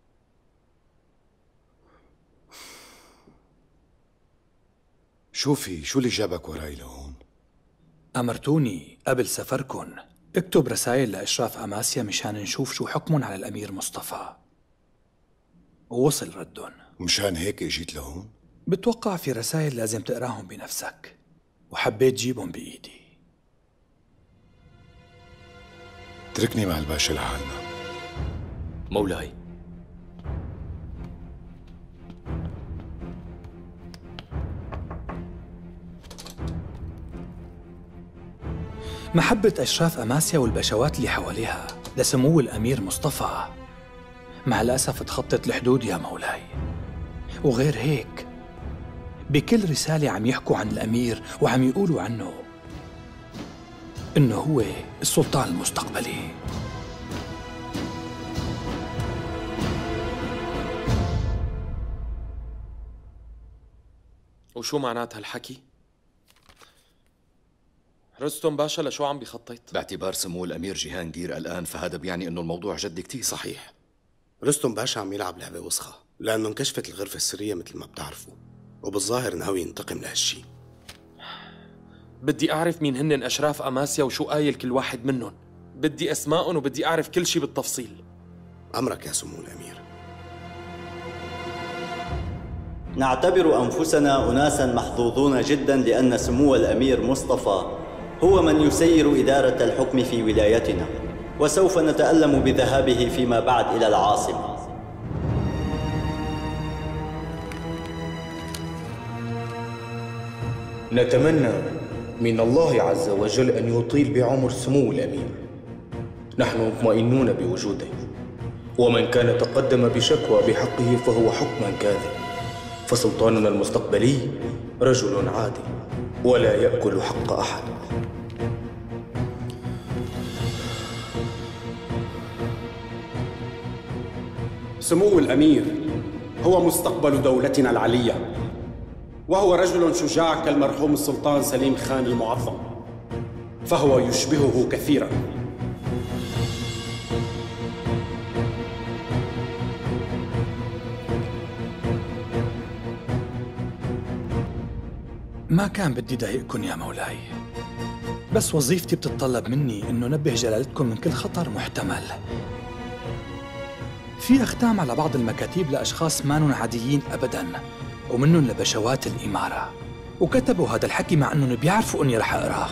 شوفي شو اللي جابك وراي لهون؟ أمرتوني قبل سفركن اكتب رسائل لإشراف أماسيا مشان نشوف شو حكمن على الأمير مصطفى، ووصل ردن. مشان هيك اجيت لهون؟ بتوقع في رسائل لازم تقراهم بنفسك، وحبيت جيبهم بإيدي. اتركني مع الباشا لحالنا. مولاي، محبة أشراف أماسيا والبشوات اللي حواليها لسمو الأمير مصطفى مع الأسف تخطت الحدود يا مولاي. وغير هيك بكل رسالة عم يحكوا عن الأمير وعم يقولوا عنه إنه هو السلطان المستقبلي. وشو معنات هالحكي؟ رستم باشا لشو عم بيخطط؟ باعتبار سمو الأمير جيهانجير الآن فهذا بيعني إنه الموضوع جد كتير. صحيح، رستم باشا عم يلعب لعبة وسخة لأنه انكشفت الغرفة السرية مثل ما بتعرفوا، وبالظاهر ناوي ينتقم لهالشي. بدي أعرف مين هن أشراف أماسيا وشو قايل كل واحد منهم. بدي أسماءهم وبدي أعرف كل شي بالتفصيل. أمرك يا سمو الأمير. نعتبر أنفسنا أناسا محظوظون جدا لأن سمو الأمير مصطفى هو من يسير إدارة الحكم في ولايتنا، وسوف نتألم بذهابه فيما بعد إلى العاصمة. نتمنى من الله عز وجل أن يطيل بعمر سمو الأمير. نحن مطمئنون بوجوده، ومن كان تقدم بشكوى بحقه فهو حكما كاذب، فسلطاننا المستقبلي رجل عادل ولا يأكل حق أحد. سمو الأمير هو مستقبل دولتنا العلية، وهو رجل شجاع كالمرحوم السلطان سليم خان المعظم، فهو يشبهه كثيرا. ما كان بدي ضايقكن يا مولاي، بس وظيفتي بتتطلب مني إنه نبه جلالتكم من كل خطر محتمل. في أختام على بعض المكاتيب لأشخاص مانن عاديين أبداً، ومنن لبشوات الإمارة، وكتبوا هذا الحكي مع أنهم بيعرفوا أني رح أقراه.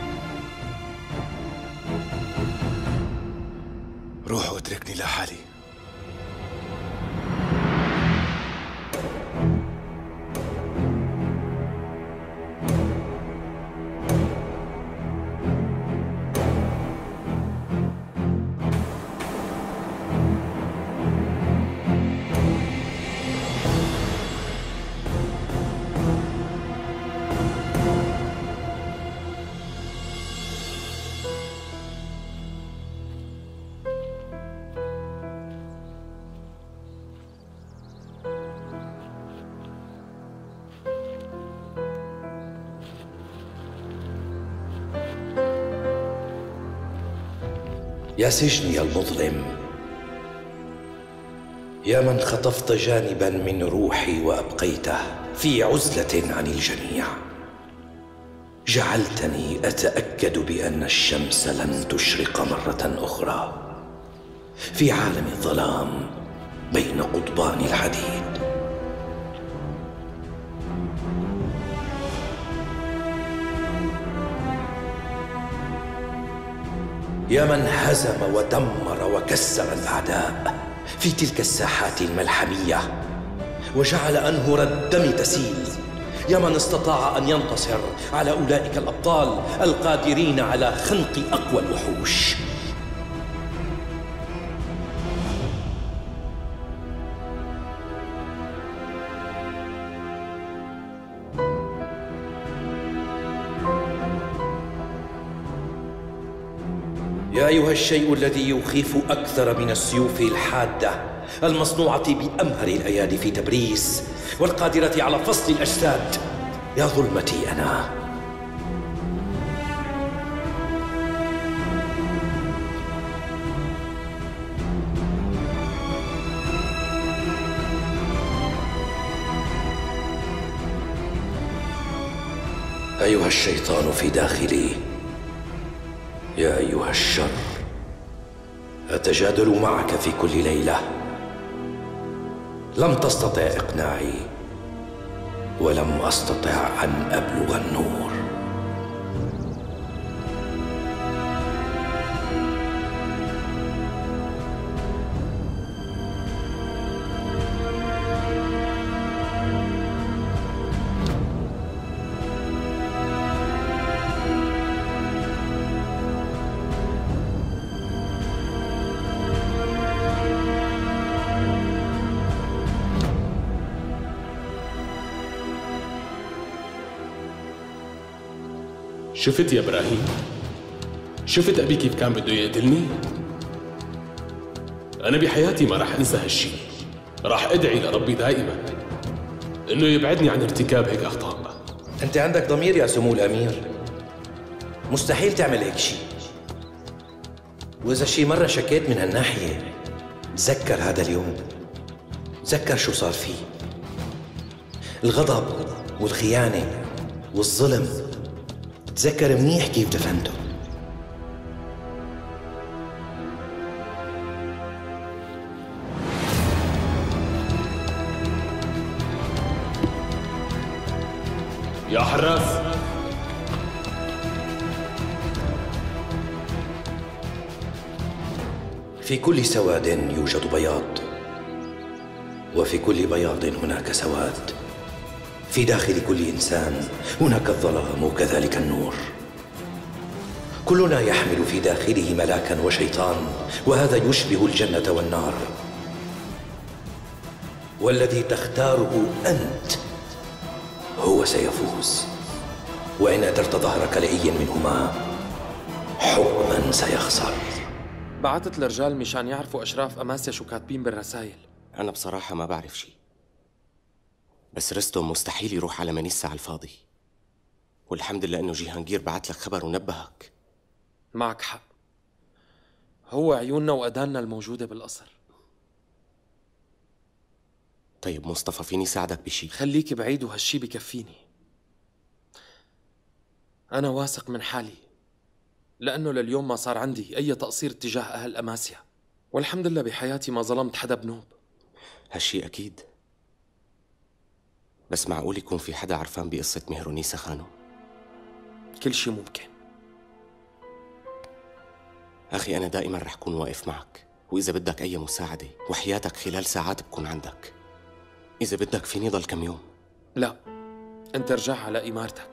روح واتركني لحالي. يا سجني المظلم، يا من خطفت جانبا من روحي وأبقيته في عزلة عن الجميع، جعلتني أتأكد بأن الشمس لن تشرق مرة أخرى في عالم الظلام بين قضبان الحديد. يا من هزم ودمر وكسر الأعداء في تلك الساحات الملحمية وجعل أنهر الدم تسيل، يا من استطاع أن ينتصر على أولئك الأبطال القادرين على خنق أقوى الوحوش. يا أيها الشيء الذي يخيف أكثر من السيوف الحادة المصنوعة بأمهر الأيادي في تبريس والقادرة على فصل الأجساد، يا ظلمتي أنا. أيها الشيطان في داخلي، يا أيها الشر، أتجادل معك في كل ليلة. لم تستطع إقناعي ولم أستطع أن أبلغ النور. شفت يا إبراهيم؟ شفت أبي كيف كان بده يقتلني؟ أنا بحياتي ما راح أنسى هالشي، راح أدعي لربي دائما إنه يبعدني عن ارتكاب هيك أخطاء. أنت عندك ضمير يا سمو الأمير، مستحيل تعمل هيك شي. وإذا شي مرة شكيت من هالناحية، تذكر هذا اليوم، تذكر شو صار فيه. الغضب والخيانة والظلم، تذكر منيح كيف دفنته. يا حراس، في كل سواد يوجد بياض، وفي كل بياض هناك سواد. في داخل كل إنسان هناك الظلام وكذلك النور. كلنا يحمل في داخله ملاكا وشيطان، وهذا يشبه الجنة والنار. والذي تختاره أنت هو سيفوز، وإن أدرت ظهرك لأي منهما حكما سيخسر. بعتت الرجال مشان يعرفوا أشراف أماسيا شو كاتبين بالرسايل. أنا بصراحة ما بعرف شي، بس رستم مستحيل يروح على منيسة على الفاضي، والحمد لله إنه جيهانجير بعت لك خبر ونبهك. معك حق، هو عيوننا وأداننا الموجودة بالقصر. طيب مصطفى، فيني ساعدك بشي؟ خليك بعيد وهالشي بكفيني. أنا واثق من حالي، لأنه لليوم ما صار عندي أي تقصير تجاه أهل أماسيا، والحمد لله بحياتي ما ظلمت حدا بنوب. هالشي أكيد، بس معقول يكون في حدا عرفان بقصة مهرونيسا خانو؟ كل شي ممكن. أخي أنا دائما رح كون واقف معك، وإذا بدك أي مساعدة وحياتك خلال ساعات بكون عندك. إذا بدك فيني ضل كم يوم. لا، أنت رجع على إمارتك.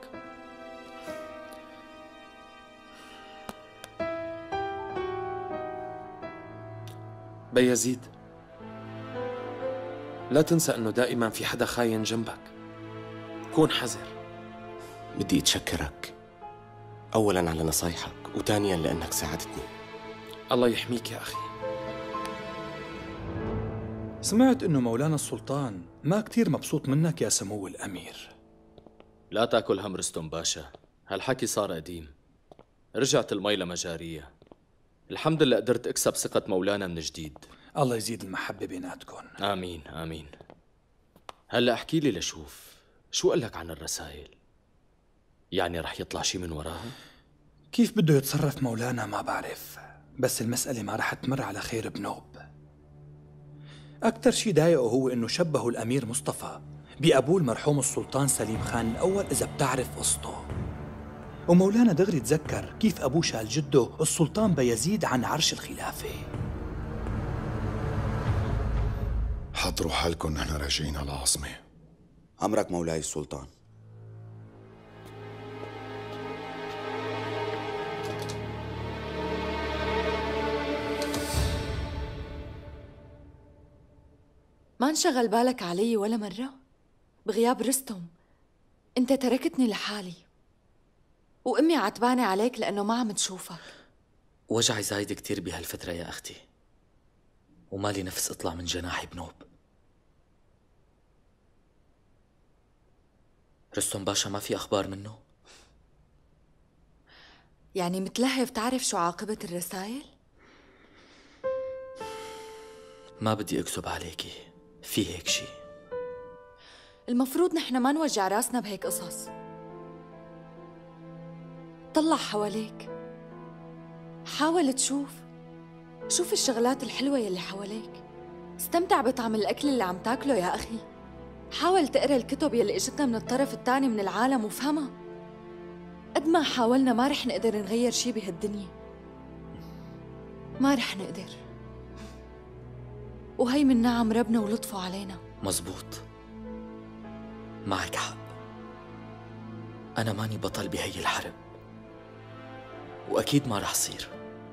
بيزيد، لا تنسى أنه دائما في حدا خاين جنبك. كون حذر. بدي أتشكرك أولا على نصايحك، وثانيا لأنك ساعدتني. الله يحميك يا أخي. سمعت إنه مولانا السلطان ما كتير مبسوط منك يا سمو الأمير. لا تاكل هم رستم باشا، هالحكي صار قديم. رجعت المي لمجاريها. الحمد لله قدرت اكسب ثقة مولانا من جديد. الله يزيد المحبة بيناتكم. آمين آمين. هلأ احكي لي لشوف، شو قال لك عن الرسائل؟ يعني رح يطلع شي من وراها؟ كيف بده يتصرف مولانا ما بعرف، بس المسألة ما رح تمر على خير بنوب. أكثر شي ضايقه هو إنه شبهه الأمير مصطفى بأبوه المرحوم السلطان سليم خان الأول، إذا بتعرف قصته. ومولانا دغري تذكر كيف أبوه شال جده السلطان بايزيد عن عرش الخلافة. حضروا حالكم، نحن راجعين على العاصمة. أمرك مولاي السلطان. ما انشغل بالك علي ولا مرة؟ بغياب رستم انت تركتني لحالي، وأمي عتبانة عليك لأنه ما عم تشوفك. وجعي زايد كتير بهالفترة يا أختي، ومالي نفس أطلع من جناحي بنوب. رستم باشا ما في أخبار منه؟ يعني متلهف تعرف شو عاقبة الرسائل؟ ما بدي أكذب عليكي، في هيك شي. المفروض نحن ما نوجع راسنا بهيك قصص. طلع حواليك، حاول تشوف الشغلات الحلوة يلي حواليك، استمتع بطعم الأكل اللي عم تاكله يا أخي. حاول تقرأ الكتب يلي اجتنا من الطرف الثاني من العالم وفهمها. قد ما حاولنا ما رح نقدر نغير شي بهالدنيا، ما رح نقدر، وهي من نعم ربنا ولطفه علينا. مزبوط، معك حق. أنا ماني بطل بهي الحرب، وأكيد ما رح صير،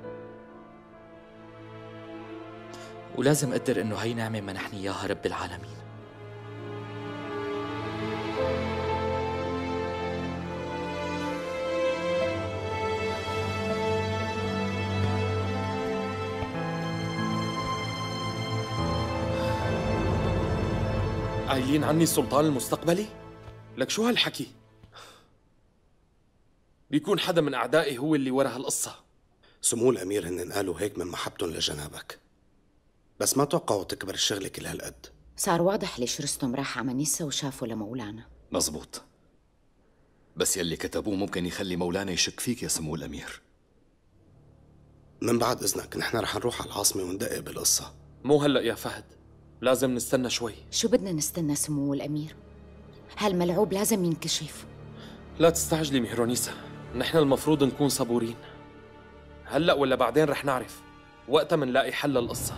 ولازم أقدر إنه هي نعمة منحني إياها رب العالمين. قايلين عني السلطان المستقبلي؟ لك شو هالحكي؟ بيكون حدا من أعدائي هو اللي ورا هالقصة. سمو الأمير هن قالوا هيك من محبتهم لجنابك، بس ما توقعوا تكبر الشغلة كل هالقد. صار واضح ليش رستم راح على منيسا وشافه لمولانا. مزبوط، بس يلي كتبوه ممكن يخلي مولانا يشك فيك يا سمو الأمير. من بعد إذنك نحن رح نروح على العاصمة وندقق بالقصة. مو هلأ يا فهد، لازم نستنى شوي. شو بدنا نستنى سمو الأمير؟ هالملعوب لازم ينكشف. لا تستعجلي مهرونيسا، نحن المفروض نكون صبورين. هلأ ولا بعدين رح نعرف، وقتها منلاقي حل للقصة.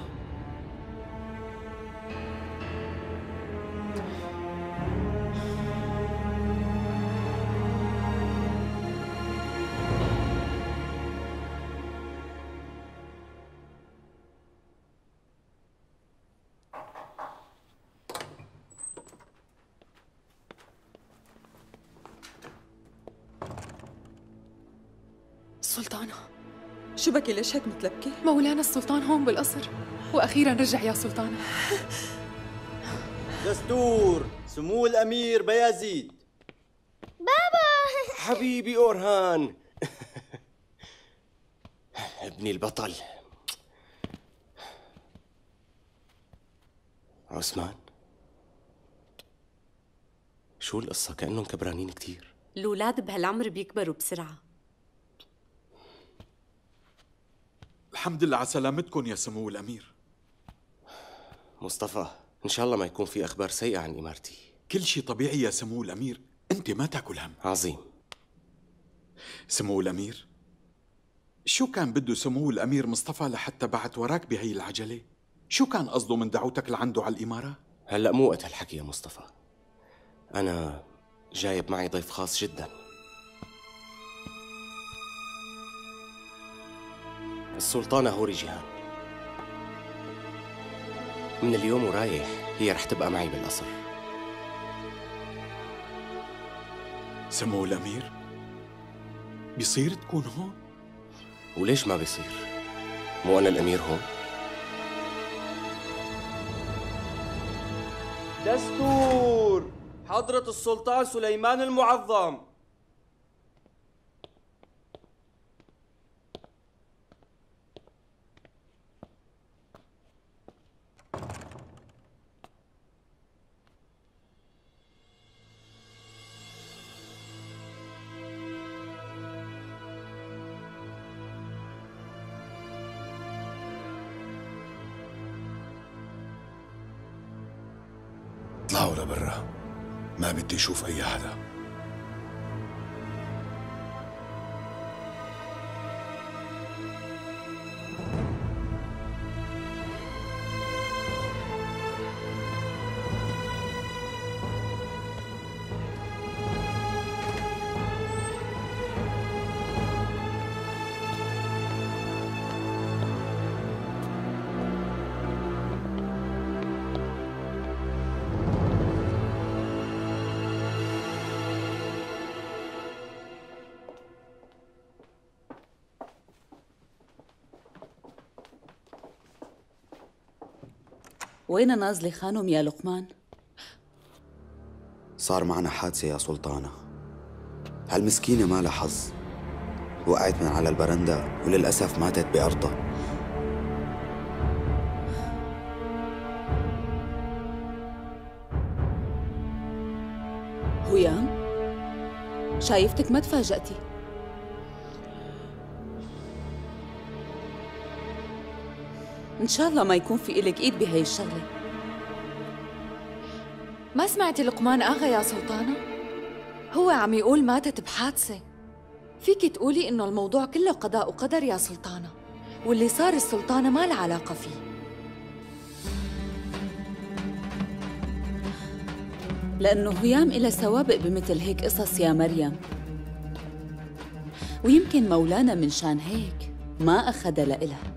سلطانة، شو بكي؟ ليش هيك متلبكة؟ مولانا السلطان هون بالقصر، وأخيرا رجع يا سلطانة. دستور سمو الأمير بايزيد. بابا حبيبي أورهان ابني البطل. عثمان، شو القصة؟ كأنهم كبرانين كتير. الأولاد بهالعمر بيكبروا بسرعة. الحمد لله على سلامتكم يا سمو الأمير. مصطفى، إن شاء الله ما يكون في أخبار سيئة عن إمارتي. كل شيء طبيعي يا سمو الأمير، أنت ما تاكل هم. عظيم. سمو الأمير، شو كان بده سمو الأمير مصطفى لحتى بعت وراك بهي العجلة؟ شو كان قصده من دعوتك لعنده على الإمارة؟ هلأ مو وقت هالحكي يا مصطفى، أنا جايب معي ضيف خاص جدا. السلطانة هوري جيهان. من اليوم ورايح هي رح تبقى معي بالقصر. سمو الأمير، بيصير تكون هون؟ وليش ما بيصير؟ مو أنا الأمير هون؟ دستور حضرة السلطان سليمان المعظم. اطلعوا لبرا، ما بدي اشوف اي حدا. وين نازلة خانم يا لقمان؟ صار معنا حادثة يا سلطانة. هالمسكينة ما لها حظ، وقعت من على البرندة وللأسف ماتت بأرضها. هيام، شايفتك ما تفاجأتي. إن شاء الله ما يكون في إلك إيد بهاي الشغلة. ما سمعتي لقمان آغا يا سلطانة؟ هو عم يقول ماتت بحادثة. فيك تقولي إنه الموضوع كله قضاء وقدر يا سلطانة، واللي صار السلطانة ما لها علاقة فيه. لأنه هيام إلها سوابق بمثل هيك قصص يا مريم، ويمكن مولانا من شان هيك ما أخذها لإلها،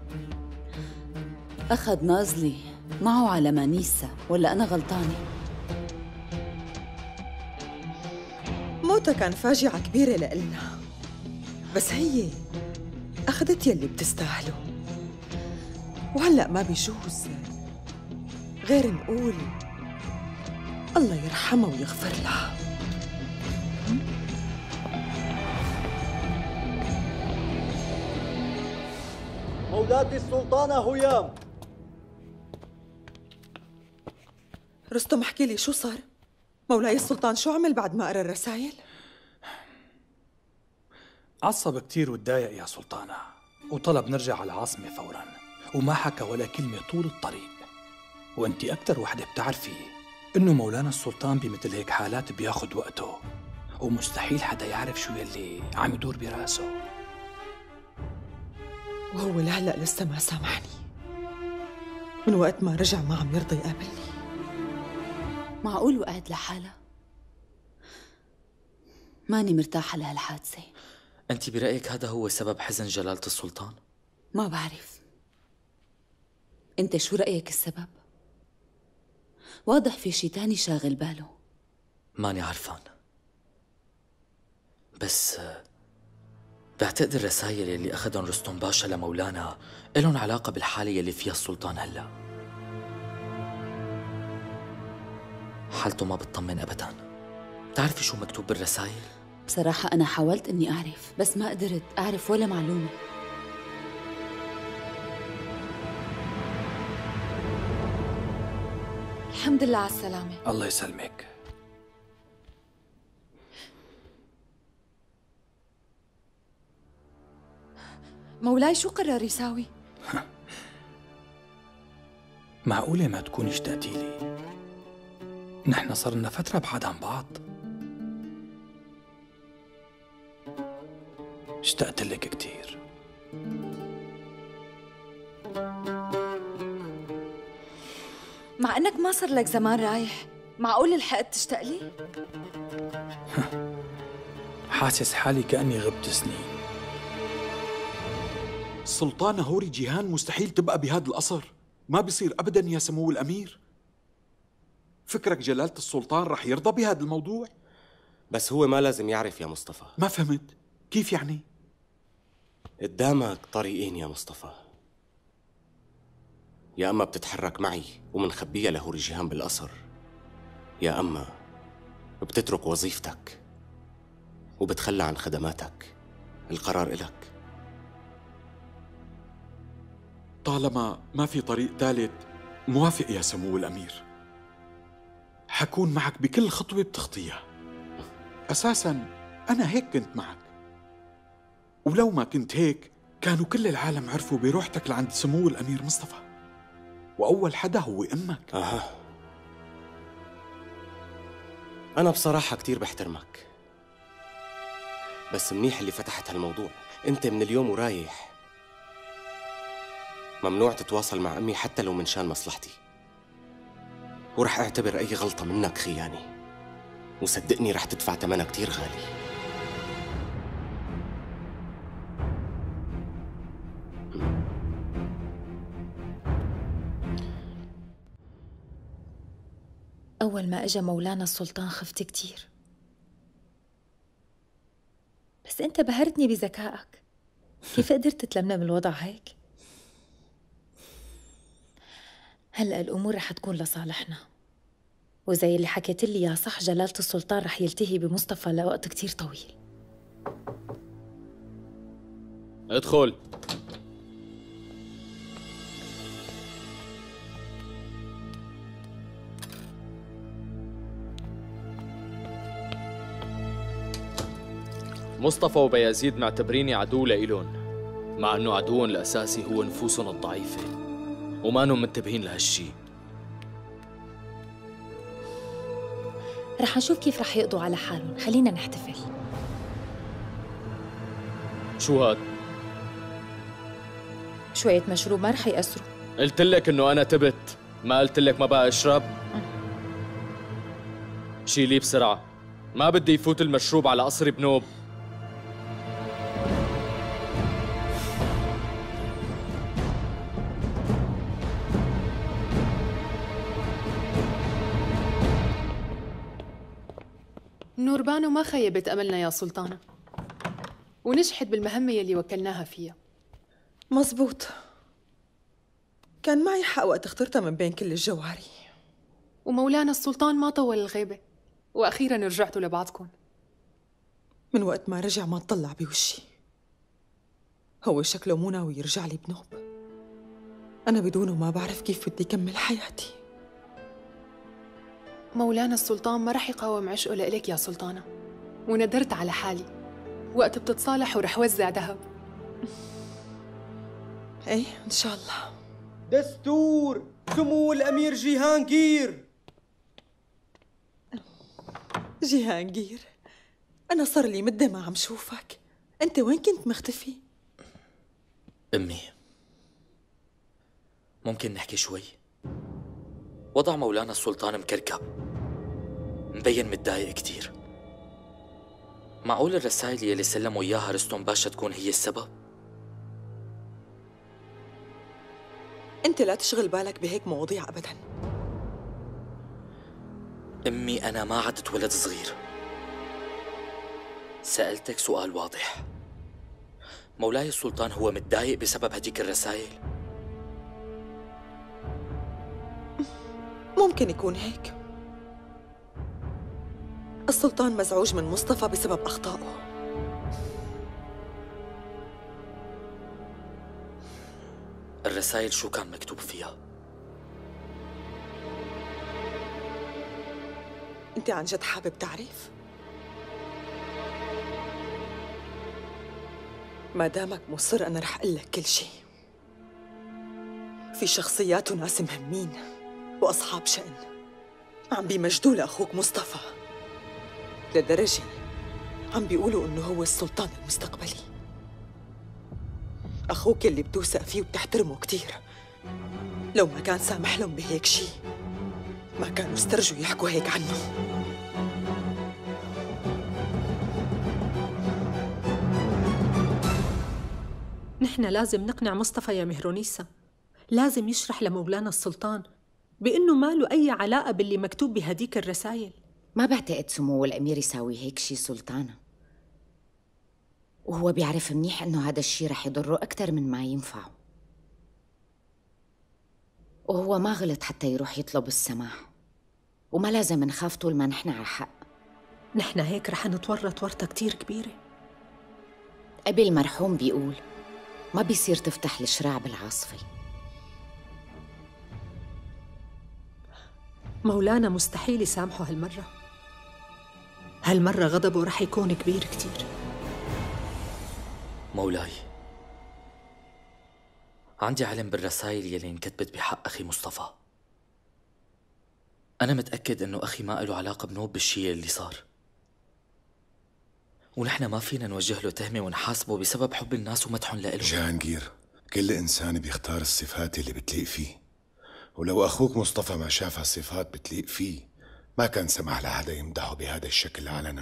أخذ نازلي معه على مانيسا. ولا أنا غلطانة؟ موتها كان فاجعة كبيرة لإلنا، بس هي أخذت يلي بتستاهله. وهلأ ما بيجوز غير نقول الله يرحمها ويغفر لها. مولاتي السلطانة هيام. رستم احكي لي شو صار؟ مولاي السلطان شو عمل بعد ما قرأ الرسايل؟ عصب كتير وتضايق يا سلطانة، وطلب نرجع على العاصمة فوراً، وما حكى ولا كلمة طول الطريق. وانتي أكتر وحدة بتعرفي إنه مولانا السلطان بمثل هيك حالات بياخد وقته، ومستحيل حدا يعرف شو يلي عم يدور براسه. وهو لهلأ لسه ما سامحني، من وقت ما رجع ما عم يرضى يقابلني. معقول وقعت لحالها؟ ماني مرتاحة لهالحادثة. أنت برأيك هذا هو سبب حزن جلالة السلطان؟ ما بعرف. أنت شو رأيك السبب؟ واضح في شي تاني شاغل باله. ماني عرفان، بس بعتقد الرسائل اللي أخذهم رستم باشا لمولانا إلهم علاقة بالحالة يلي فيها السلطان هلأ. حالته ما بتطمن أبداً. بتعرفي شو مكتوب بالرسائل؟ بصراحة أنا حاولت إني أعرف، بس ما قدرت أعرف ولا معلومة. الحمد لله على السلامة. الله يسلمك. مولاي شو قرر يساوي؟ معقولة ما تكوني اشتقتي لي؟ نحن صرنا فترة بعاد عن بعض. اشتقت لك كتير. مع انك ما صار لك زمان رايح، معقول لحقت تشتاق لي؟ حاسس حالي كأني غبت سنين. السلطانة هوري جيهان مستحيل تبقى بهذا القصر، ما بيصير أبداً يا سمو الأمير. فكرك جلالة السلطان رح يرضى بهذا الموضوع؟ بس هو ما لازم يعرف يا مصطفى. ما فهمت، كيف يعني؟ قدامك طريقين يا مصطفى، يا أما بتتحرك معي ومنخبيها لهوري جيهان بالقصر، يا أما بتترك وظيفتك وبتخلى عن خدماتك. القرار إلك. طالما ما في طريق ثالث موافق يا سمو الأمير. حكون معك بكل خطوة بتخطيها. أساساً أنا هيك كنت معك، ولو ما كنت هيك كانوا كل العالم عرفوا بروحتك لعند سمو الأمير مصطفى، وأول حدا هو أمك. أنا بصراحة كتير بحترمك، بس منيح اللي فتحت هالموضوع. أنت من اليوم ورايح ممنوع تتواصل مع أمي حتى لو من شان مصلحتي، ورح أعتبر أي غلطة منك خيانة، وصدقني رح تدفع ثمنها كتير غالي. أول ما أجا مولانا السلطان خفت كتير، بس أنت بهرتني بذكائك. كيف قدرت تلملم الوضع هيك؟ هلأ الأمور رح تكون لصالحنا، وزي اللي حكيت لي يا صح جلالة السلطان رح يلتهي بمصطفى لوقت كتير طويل. ادخل. مصطفى وبيازيد معتبريني عدو لإلون، مع انه عدوهم الاساسي هو نفوسهم الضعيفة، وما انهم منتبهين لهالشي. رح نشوف كيف رح يقضوا على حالهم، خلينا نحتفل. شو هاد؟ شوية مشروب ما رح يأثروا. قلت لك انه انا تبت، ما قلت لك ما بقى اشرب؟ شيليه بسرعة، ما بدي يفوت المشروب على قصري بنوب. نوربانو ما خيبت أملنا يا سلطانة، ونجحت بالمهمة يلي وكلناها فيها. مزبوط، كان معي حق وقت اخترتها من بين كل الجواري. ومولانا السلطان ما طول الغيبة، وأخيراً رجعتوا لبعضكم. من وقت ما رجع ما تطلع بوشي، هو شكله مو ناوي يرجع لي بنوب. أنا بدونه ما بعرف كيف بدي كمل حياتي. مولانا السلطان ما رح يقاوم عشقه لإلك يا سلطانة، وندرت على حالي وقت بتتصالح ورح وزع ذهب. ايه ان شاء الله. دستور سمو الأمير جيهانجير. جيهانجير، أنا صار لي مدة ما عم شوفك، أنت وين كنت مختفي؟ أمي، ممكن نحكي شوي؟ وضع مولانا السلطان مكركب، مبين متضايق كتير. معقول الرسائل يلي سلموا إياها رستم باشا تكون هي السبب؟ أنت لا تشغل بالك بهيك مواضيع أبداً. أمي، أنا ما عدت ولد صغير. سألتك سؤال واضح. مولاي السلطان هو متضايق بسبب هديك الرسائل؟ ممكن يكون هيك. السلطان مزعوج من مصطفى بسبب أخطائه. الرسائل شو كان مكتوب فيها؟ أنت عن جد حابب تعرف؟ ما دامك مصر أنا رح أقول لك كل شيء. في شخصيات وناس مهمين وأصحاب شأن عم بيمجدوا لأخوك مصطفى، لدرجة عم بيقولوا إنه هو السلطان المستقبلي. أخوك اللي بتوثق فيه وبتحترمه كتير، لو ما كان سامح لهم بهيك شيء ما كانوا استرجوا يحكوا هيك عنه. نحن لازم نقنع مصطفى يا مهرونيسا، لازم يشرح لمولانا السلطان بأنه ما له أي علاقة باللي مكتوب بهديك الرسائل. ما بعتقد سمو الأمير يساوي هيك شي سلطانة، وهو بيعرف منيح إنه هذا الشي رح يضره أكتر من ما ينفعه، وهو ما غلط حتى يروح يطلب السماح، وما لازم نخاف طول ما نحن على حق. نحن هيك رح نتورط ورطة كتير كبيرة. أبي المرحوم بيقول ما بيصير تفتح الشراع بالعاصفة. مولانا مستحيل يسامحه هالمرة غضبه رح يكون كبير كتير. مولاي، عندي علم بالرسائل يلي انكتبت بحق أخي مصطفى. أنا متأكد إنه أخي ما له علاقة بنوب بالشيء اللي صار، ونحن ما فينا نوجه له تهمة ونحاسبه بسبب حب الناس ومدحهم لإله. جهانجير، كل إنسان بيختار الصفات اللي بتليق فيه، ولو أخوك مصطفى ما شاف هالصفات بتليق فيه ما كان سمح لحدا يمدحه بهذا الشكل علنا.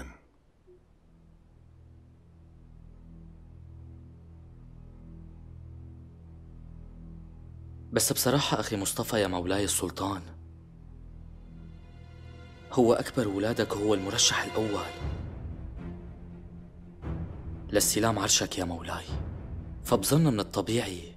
بس بصراحة أخي مصطفى يا مولاي السلطان، هو أكبر ولادك وهو المرشح الأول لاستلام عرشك يا مولاي، فبظن من الطبيعي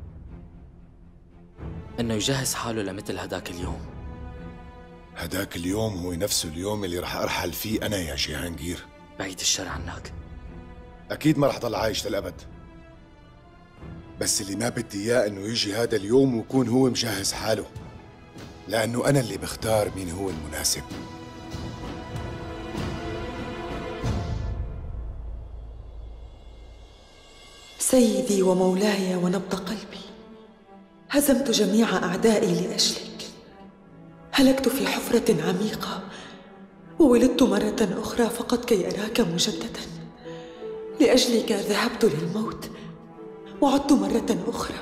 إنه يجهز حاله لمثل هداك اليوم. هداك اليوم هو نفسه اليوم اللي رح أرحل فيه أنا يا جهانجير. بعيد الشر عنك. أكيد ما رح ضل عايش للأبد، بس اللي ما بدي إياه إنه يجي هذا اليوم ويكون هو مجهز حاله، لأنه أنا اللي بختار مين هو المناسب. سيدي ومولاي ونبض قلبي، هزمت جميع أعدائي لأجلك، هلكت في حفرة عميقة وولدت مرة أخرى فقط كي أراك مجددا. لأجلك ذهبت للموت وعدت مرة أخرى.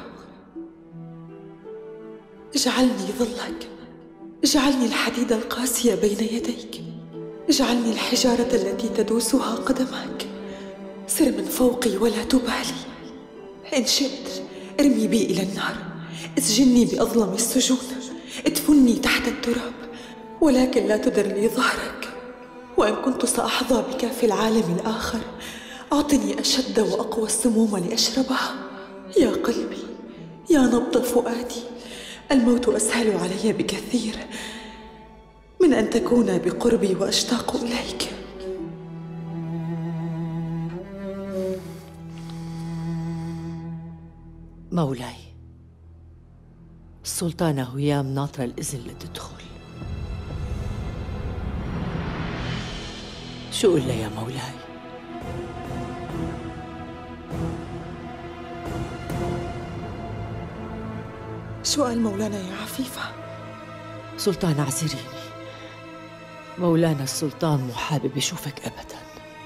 اجعلني ظلك، اجعلني الحديد القاسي بين يديك، اجعلني الحجارة التي تدوسها قدمك. سر من فوقي ولا تبالي، إن شئت ارمي بي إلى النار، اسجني بأظلم السجون، ادفني تحت التراب، ولكن لا تدر لي ظهرك. وإن كنت سأحظى بك في العالم الآخر أعطني أشد وأقوى السموم لأشربها. يا قلبي، يا نبض فؤادي، الموت أسهل علي بكثير من أن تكون بقربي وأشتاق إليك. مولاي، السلطانة هيام ناطرة الإذن لتدخل. شو قلنا يا مولاي؟ شو قال مولانا يا عفيفة؟ سلطان اعذريني، مولانا السلطان مو حابب يشوفك أبداً.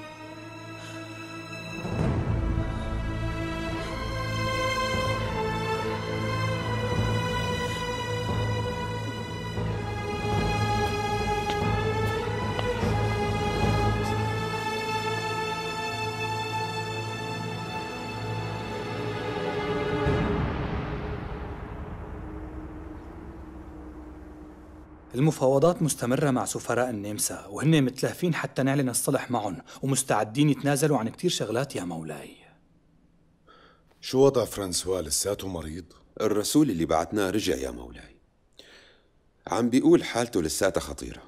المفاوضات مستمرة مع سفراء النمسا، وهن متلهفين حتى نعلن الصلح معهم ومستعدين يتنازلوا عن كتير شغلات يا مولاي. شو وضع فرانسوا؟ لساته مريض؟ الرسول اللي بعتناه رجع يا مولاي، عم بيقول حالته لساتها خطيرة.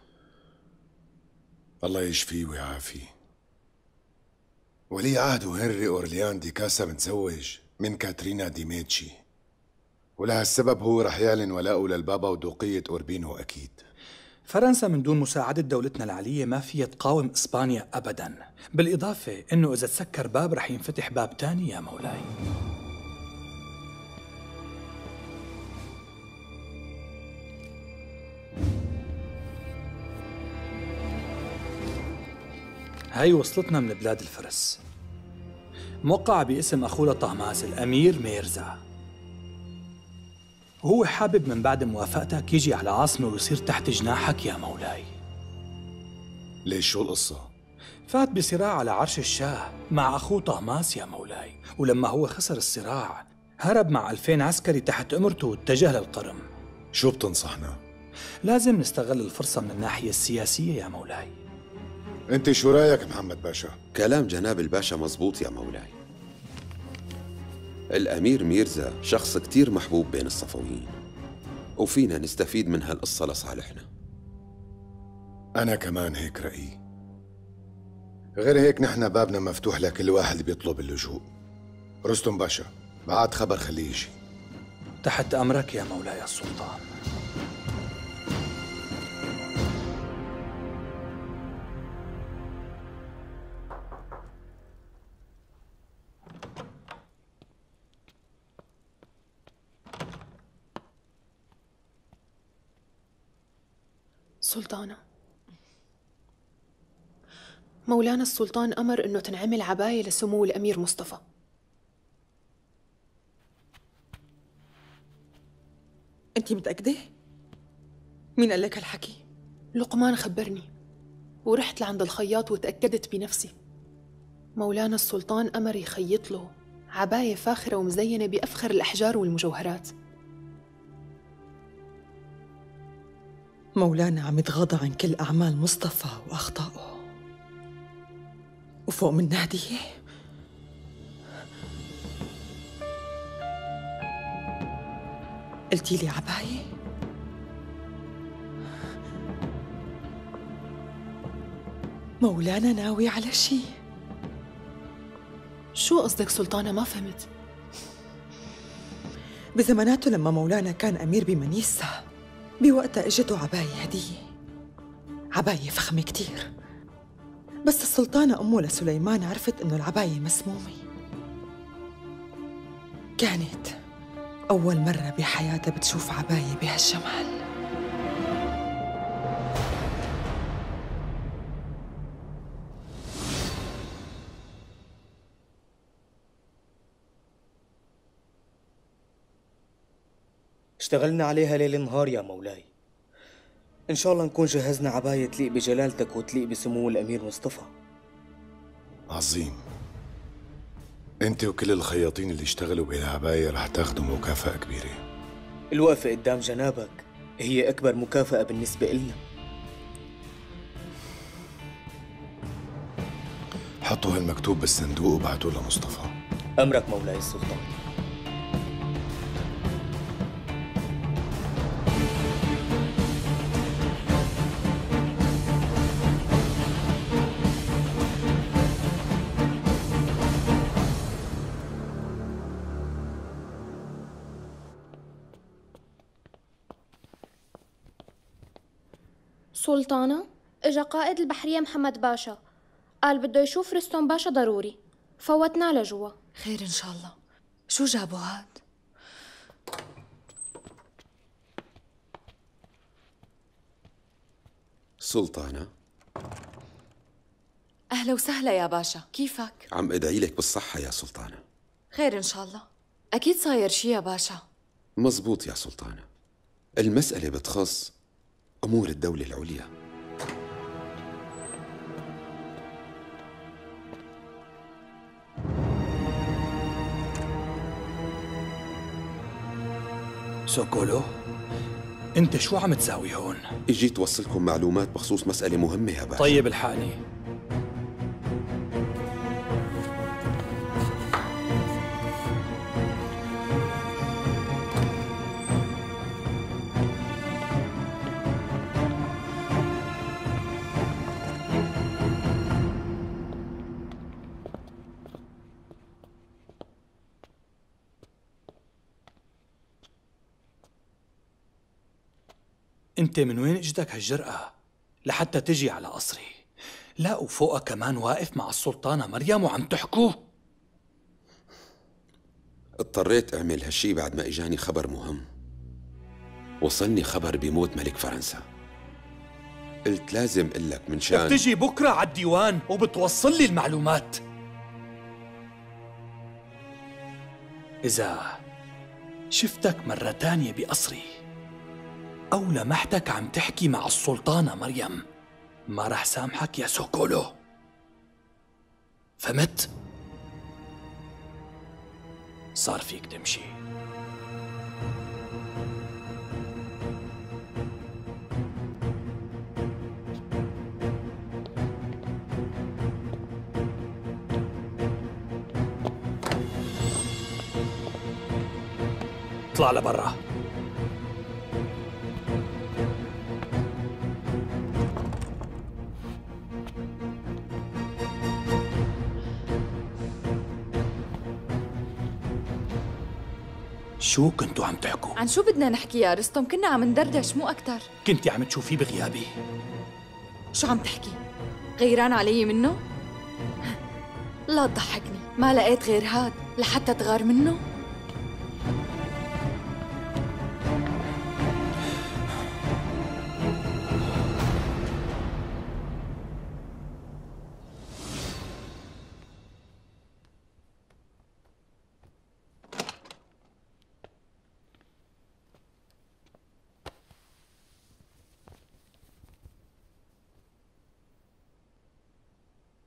الله يشفيه ويعافيه. ولي عهده هنري أورليان دي كاسا متزوج من كاترينا دي ميتشي، ولهالسبب هو رح يعلن ولاءه للبابا ودوقية أوربينو. أكيد فرنسا من دون مساعدة دولتنا العلية ما فيها تقاوم إسبانيا أبداً، بالإضافة إنه إذا تسكر باب رح ينفتح باب تاني يا مولاي. هاي وصلتنا من بلاد الفرس، موقع باسم أخونا طهماس الأمير ميرزا، وهو حابب من بعد موافقتك يجي على عاصمة ويصير تحت جناحك يا مولاي. ليش؟ شو القصة؟ فات بصراع على عرش الشاه مع أخوه طهماس يا مولاي، ولما هو خسر الصراع هرب مع 2000 عسكري تحت أمرته واتجه للقرم. شو بتنصحنا؟ لازم نستغل الفرصة من الناحية السياسية يا مولاي. أنت شو رأيك محمد باشا؟ كلام جناب الباشا مزبوط يا مولاي. الأمير ميرزا شخص كتير محبوب بين الصفويين، وفينا نستفيد من هالقصة لصالحنا. أنا كمان هيك رأيي. غير هيك نحن بابنا مفتوح لكل واحد بيطلب اللجوء. رستم باشا، بعد خبر خليه يجي. تحت أمرك يا مولاي السلطان. سلطانة، مولانا السلطان أمر إنه تنعمل عباية لسمو الأمير مصطفى. أنت متأكدة؟ مين قال لك هالحكي؟ لقمان خبرني، ورحت لعند الخياط وتأكدت بنفسي. مولانا السلطان أمر يخيط له عباية فاخرة ومزينة بأفخر الأحجار والمجوهرات. مولانا عم يتغاضى عن كل أعمال مصطفى وأخطائه، وفوق من هدية قلتي لي عباية؟ مولانا ناوي على شي؟ شو قصدك سلطانة؟ ما فهمت. بزماناته لما مولانا كان أمير بمنيسة، بوقتها اجته عباية هدية، عباية فخمة كتير، بس السلطانة أمه لسليمان عرفت إنه العباية مسمومة. كانت أول مرة بحياتها بتشوف عباية بهالجمال. اشتغلنا عليها ليل نهار يا مولاي. إن شاء الله نكون جهزنا عباية تليق بجلالتك وتليق بسمو الأمير مصطفى. عظيم. انت وكل الخياطين اللي اشتغلوا بهالعباية رح تاخدوا مكافأة كبيرة. الوقفة قدام جنابك هي أكبر مكافأة بالنسبة إلنا. حطوا هالمكتوب بالصندوق وبعتوه لمصطفى. أمرك مولاي السلطان. سلطانة، اجا قائد البحرية محمد باشا، قال بده يشوف رستم باشا ضروري، فوتنا له جوا. خير إن شاء الله. شو جابوا هاد؟ سلطانة، أهلا وسهلا يا باشا، كيفك؟ عم ادعي لك بالصحة يا سلطانة. خير إن شاء الله. أكيد صاير شي يا باشا. مزبوط يا سلطانة، المسألة بتخص أمور الدولة العليا. سوكولو، انت شو عم تساوي هون؟ اجيت اوصلكم معلومات بخصوص مسألة مهمة يا باشا. طيب الحقني. انت من وين اجتك هالجرأة لحتى تجي على قصري؟ لا وفوقها كمان واقف مع السلطانة مريم وعم تحكوا؟ اضطريت اعمل هالشي بعد ما اجاني خبر مهم. وصلني خبر بموت ملك فرنسا. قلت لازم اقول لك من شان بتجي بكرة على الديوان وبتوصل لي المعلومات. إذا شفتك مرة تانية بقصري أو لمحتك عم تحكي مع السلطانة مريم، ما رح سامحك يا سوكولو. فهمت؟ صار فيك تمشي. اطلع لبرا. شو كنتوا عم تحكوا؟ عن شو بدنا نحكي يا رستم؟ كنا عم ندردش مو أكتر. كنتي عم تشوفيه بغيابي. شو عم تحكي؟ غيران علي منه؟ لا تضحكني، ما لقيت غير هاد لحتى تغار منه؟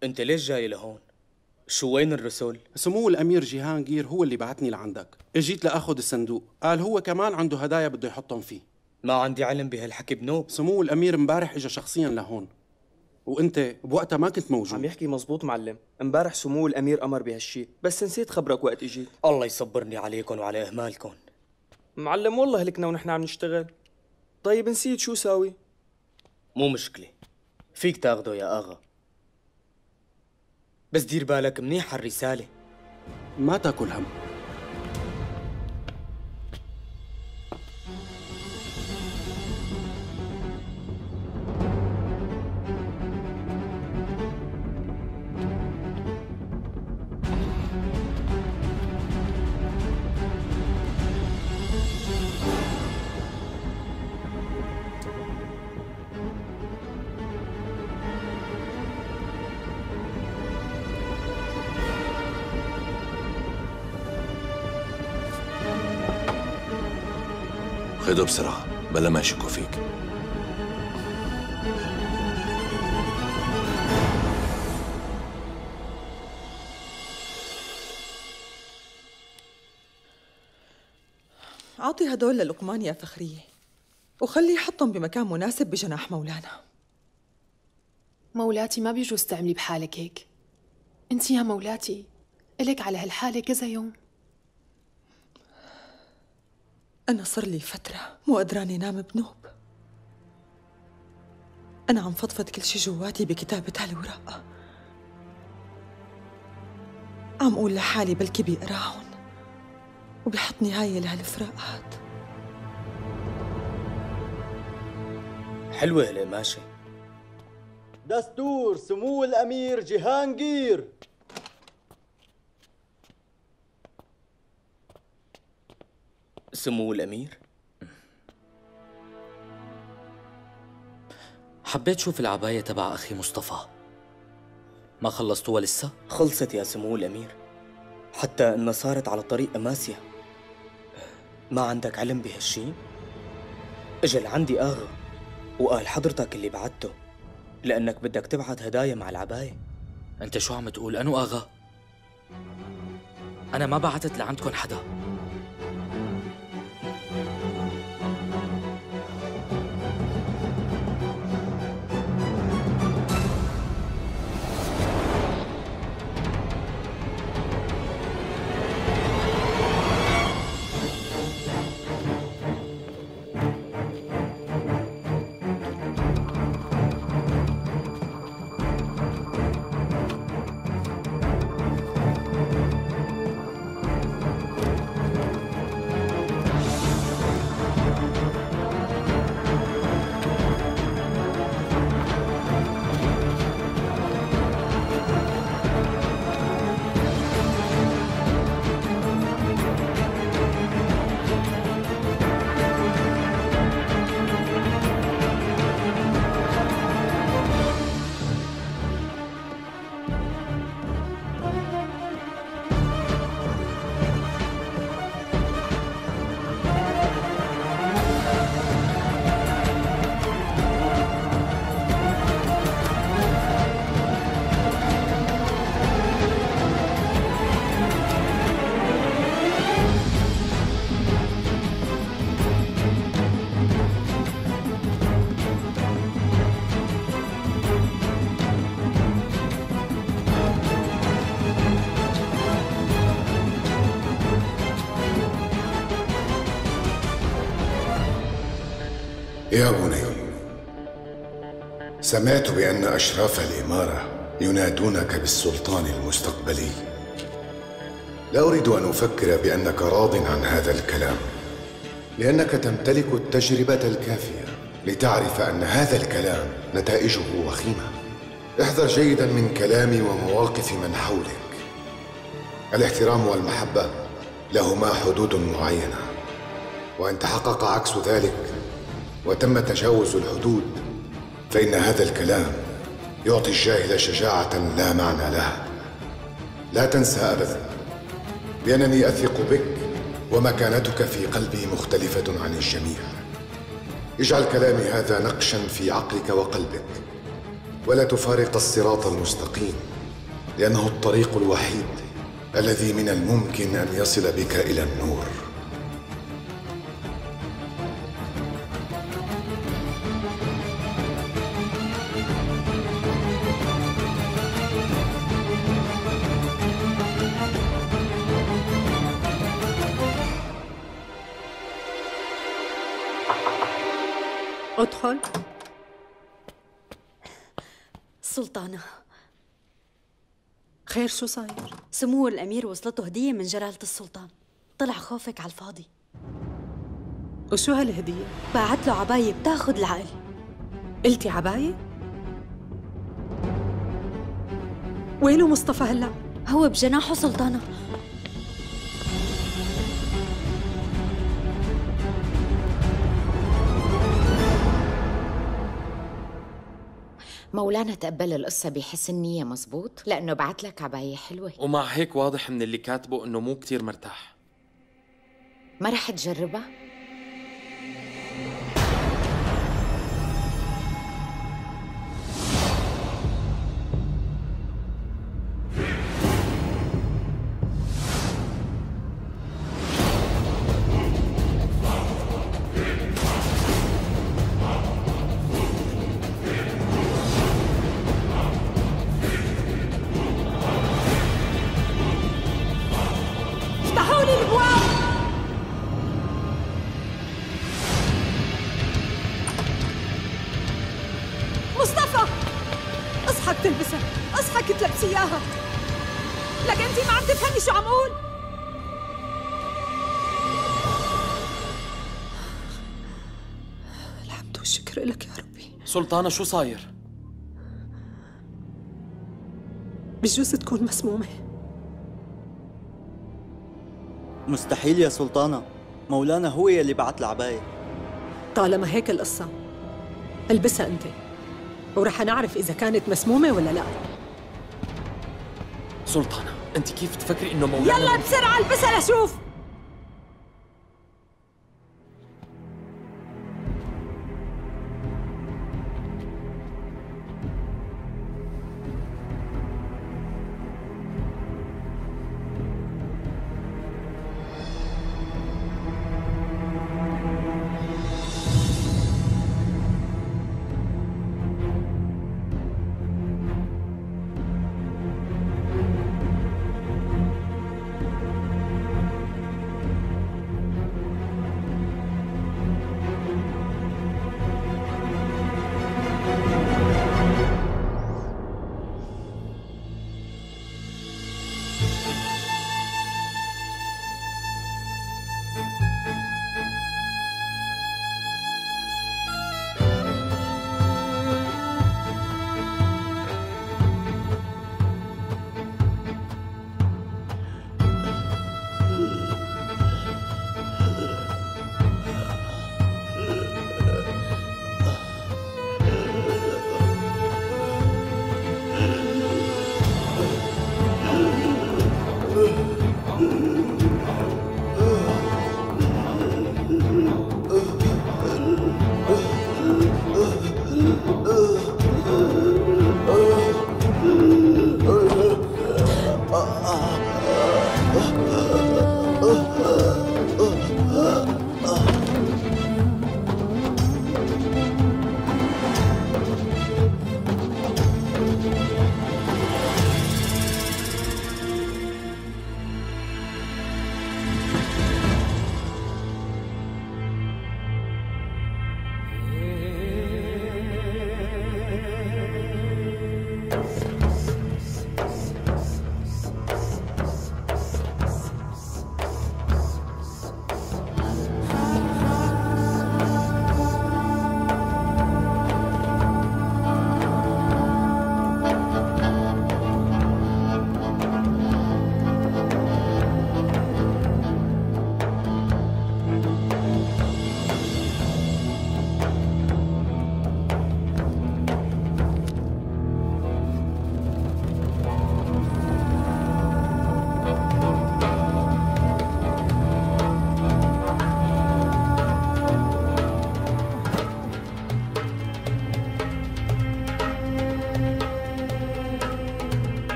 انت ليش جاي لهون؟ شو وين الرسل؟ سمو الأمير جيهانغير هو اللي بعتني لعندك. اجيت لأخذ الصندوق، قال هو كمان عنده هدايا بده يحطهم فيه. ما عندي علم بهالحكي بنوب. سمو الأمير امبارح اجى شخصيا لهون، وانت بوقتها ما كنت موجود. عم يحكي مزبوط معلم، امبارح سمو الأمير أمر بهالشي، بس نسيت خبرك وقت اجيت. الله يصبرني عليكم وعلى إهمالكم. معلم والله هلكنا ونحن عم نشتغل. طيب نسيت شو ساوي؟ مو مشكلة، فيك تاخده يا آغا، بس دير بالك منيح هالرسالة. ما تاكل هم. خده بسرعة بلا ما يشكوا فيك. أعطي هدول للقمان يا فخرية، وخليه يحطهم بمكان مناسب بجناح مولانا. مولاتي ما بيجوز تعملي بحالك هيك. انت يا مولاتي إلك على هالحالة كذا يوم. أنا صار لي فترة مو قدراني نام بنوب. أنا عم فضفض كل شي جواتي بكتابة هالوراق، عم أقول لحالي بلكي بيقراهن وبيحط نهاية لهالفراقات. حلوة هالقماشة. دستور سمو الأمير جيهانغير. سمو الأمير، حبيت شوف العباية تبع أخي مصطفى. ما خلصتوها لسه؟ خلصت يا سمو الأمير، حتى إنها صارت على طريق أماسيا. ما عندك علم بهالشي؟ اجل عندي آغا وقال حضرتك اللي بعته لأنك بدك تبعت هدايا مع العباية. أنت شو عم تقول؟ أنو آغا؟ أنا ما بعتت لعندكن حدا. يا بني، سمعت بأن أشراف الإمارة ينادونك بالسلطان المستقبلي. لا أريد أن أفكر بأنك راض عن هذا الكلام، لأنك تمتلك التجربة الكافية لتعرف أن هذا الكلام نتائجه وخيمة. احذر جيدا من كلامي ومواقف من حولك. الاحترام والمحبة لهما حدود معينة، وإن تحقق عكس ذلك وتم تجاوز الحدود فإن هذا الكلام يعطي الجاهل شجاعة لا معنى لها. لا تنسى أبدا بأنني أثق بك، ومكانتك في قلبي مختلفة عن الجميع. اجعل كلامي هذا نقشا في عقلك وقلبك، ولا تفارق الصراط المستقيم لأنه الطريق الوحيد الذي من الممكن أن يصل بك إلى النور. ادخل. سلطانة، خير شو صاير؟ سمو الأمير وصلته هدية من جلالة السلطان، طلع خوفك على الفاضي. وشو هالهدية؟ باعت له عباية بتاخد العقل. قلتي عباية؟ وينه مصطفى هلأ؟ هو بجناحه سلطانة. مولانا تقبل القصة بحسن نية مزبوط لأنه بعت لك عباية حلوة. ومع هيك واضح من اللي كاتبه إنه مو كتير مرتاح. ما رح تجربها؟ تلبسها، اصحى كنت لابسه اياها. لك انت ما عم تفهمي شو عم اقول؟ الحمد والشكر لك يا ربي. سلطانة شو صاير؟ بجوز تكون مسمومة. مستحيل يا سلطانة، مولانا هو يلي بعت العباية. طالما هيك القصة البسها انت ورح نعرف إذا كانت مسمومة ولا لا. سلطانة، أنت كيف تفكري إنه مولانا؟ يلا بسرعة البسها لشوف.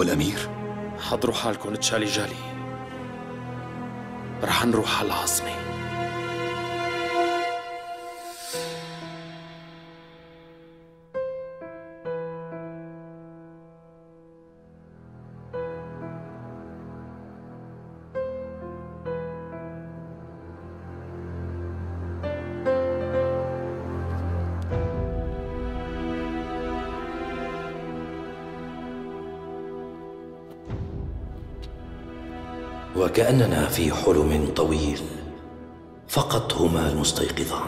الأمير؟ حضروا حالكم تشالي جالي، رح نروح على العاصمة. وكأننا في حلم طويل فقط هما المستيقظان،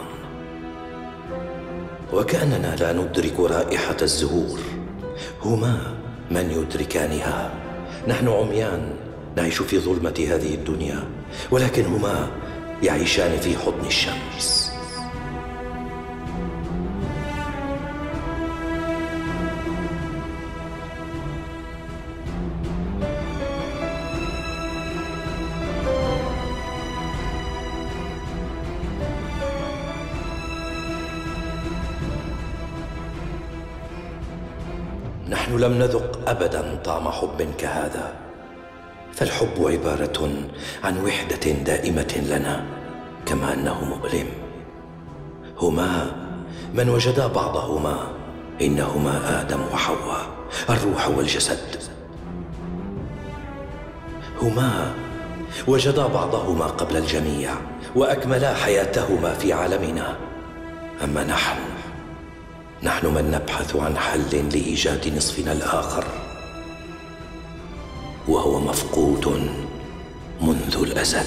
وكأننا لا ندرك رائحة الزهور، هما من يدركانها. نحن عميان نعيش في ظلمة هذه الدنيا، ولكن هما يعيشان في حضن الشمس. نحن لم نذق أبدا طعم حب كهذا، فالحب عبارة عن وحدة دائمة لنا كما أنه مؤلم. هما من وجدا بعضهما، إنهما آدم وحواء، الروح والجسد. هما وجدا بعضهما قبل الجميع وأكملا حياتهما في عالمنا. أما نحن من نبحث عن حل لإيجاد نصفنا الآخر، وهو مفقود منذ الأزل.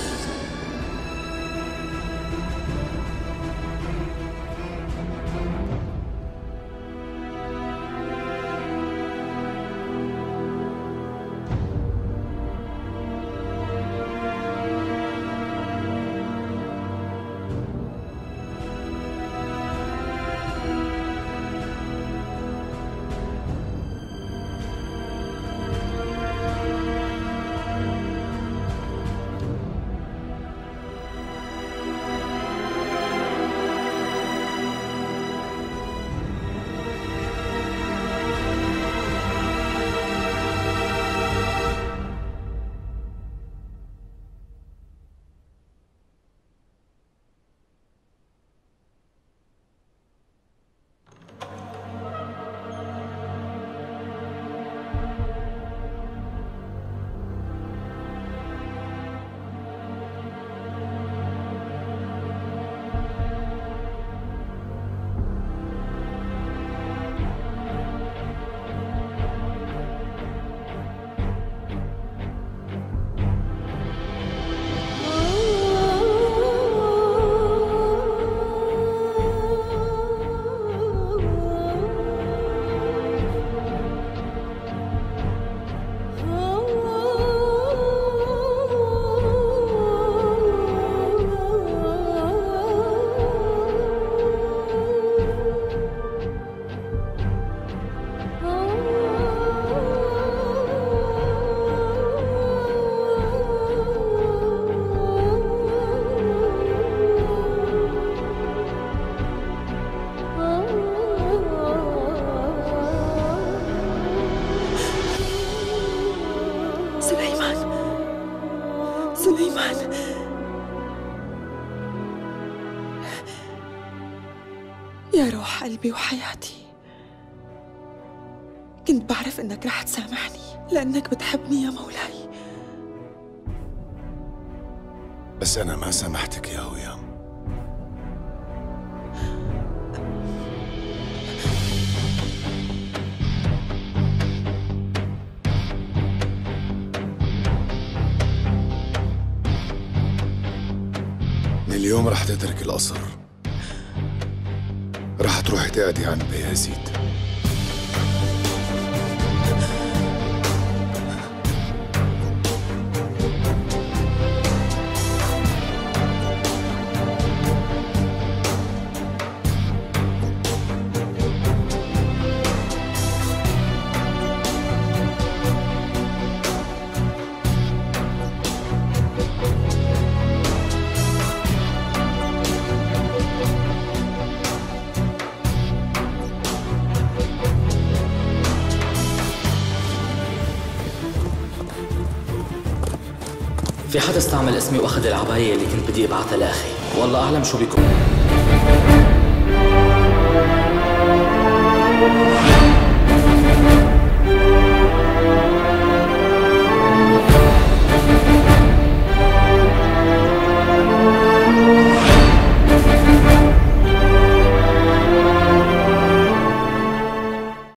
سليمان، يا روح قلبي وحياتي، كنت بعرف إنك رح تسامحني لأنك بتحبني يا مولاي. بس أنا ما سامحتك يا هويام. من اليوم رح تترك القصر، رح تروحي تقعدي عند بيازيد. في حدا استعمل اسمي واخذ العباية اللي كنت بدي ابعثها لاخي، والله اعلم شو بيكون.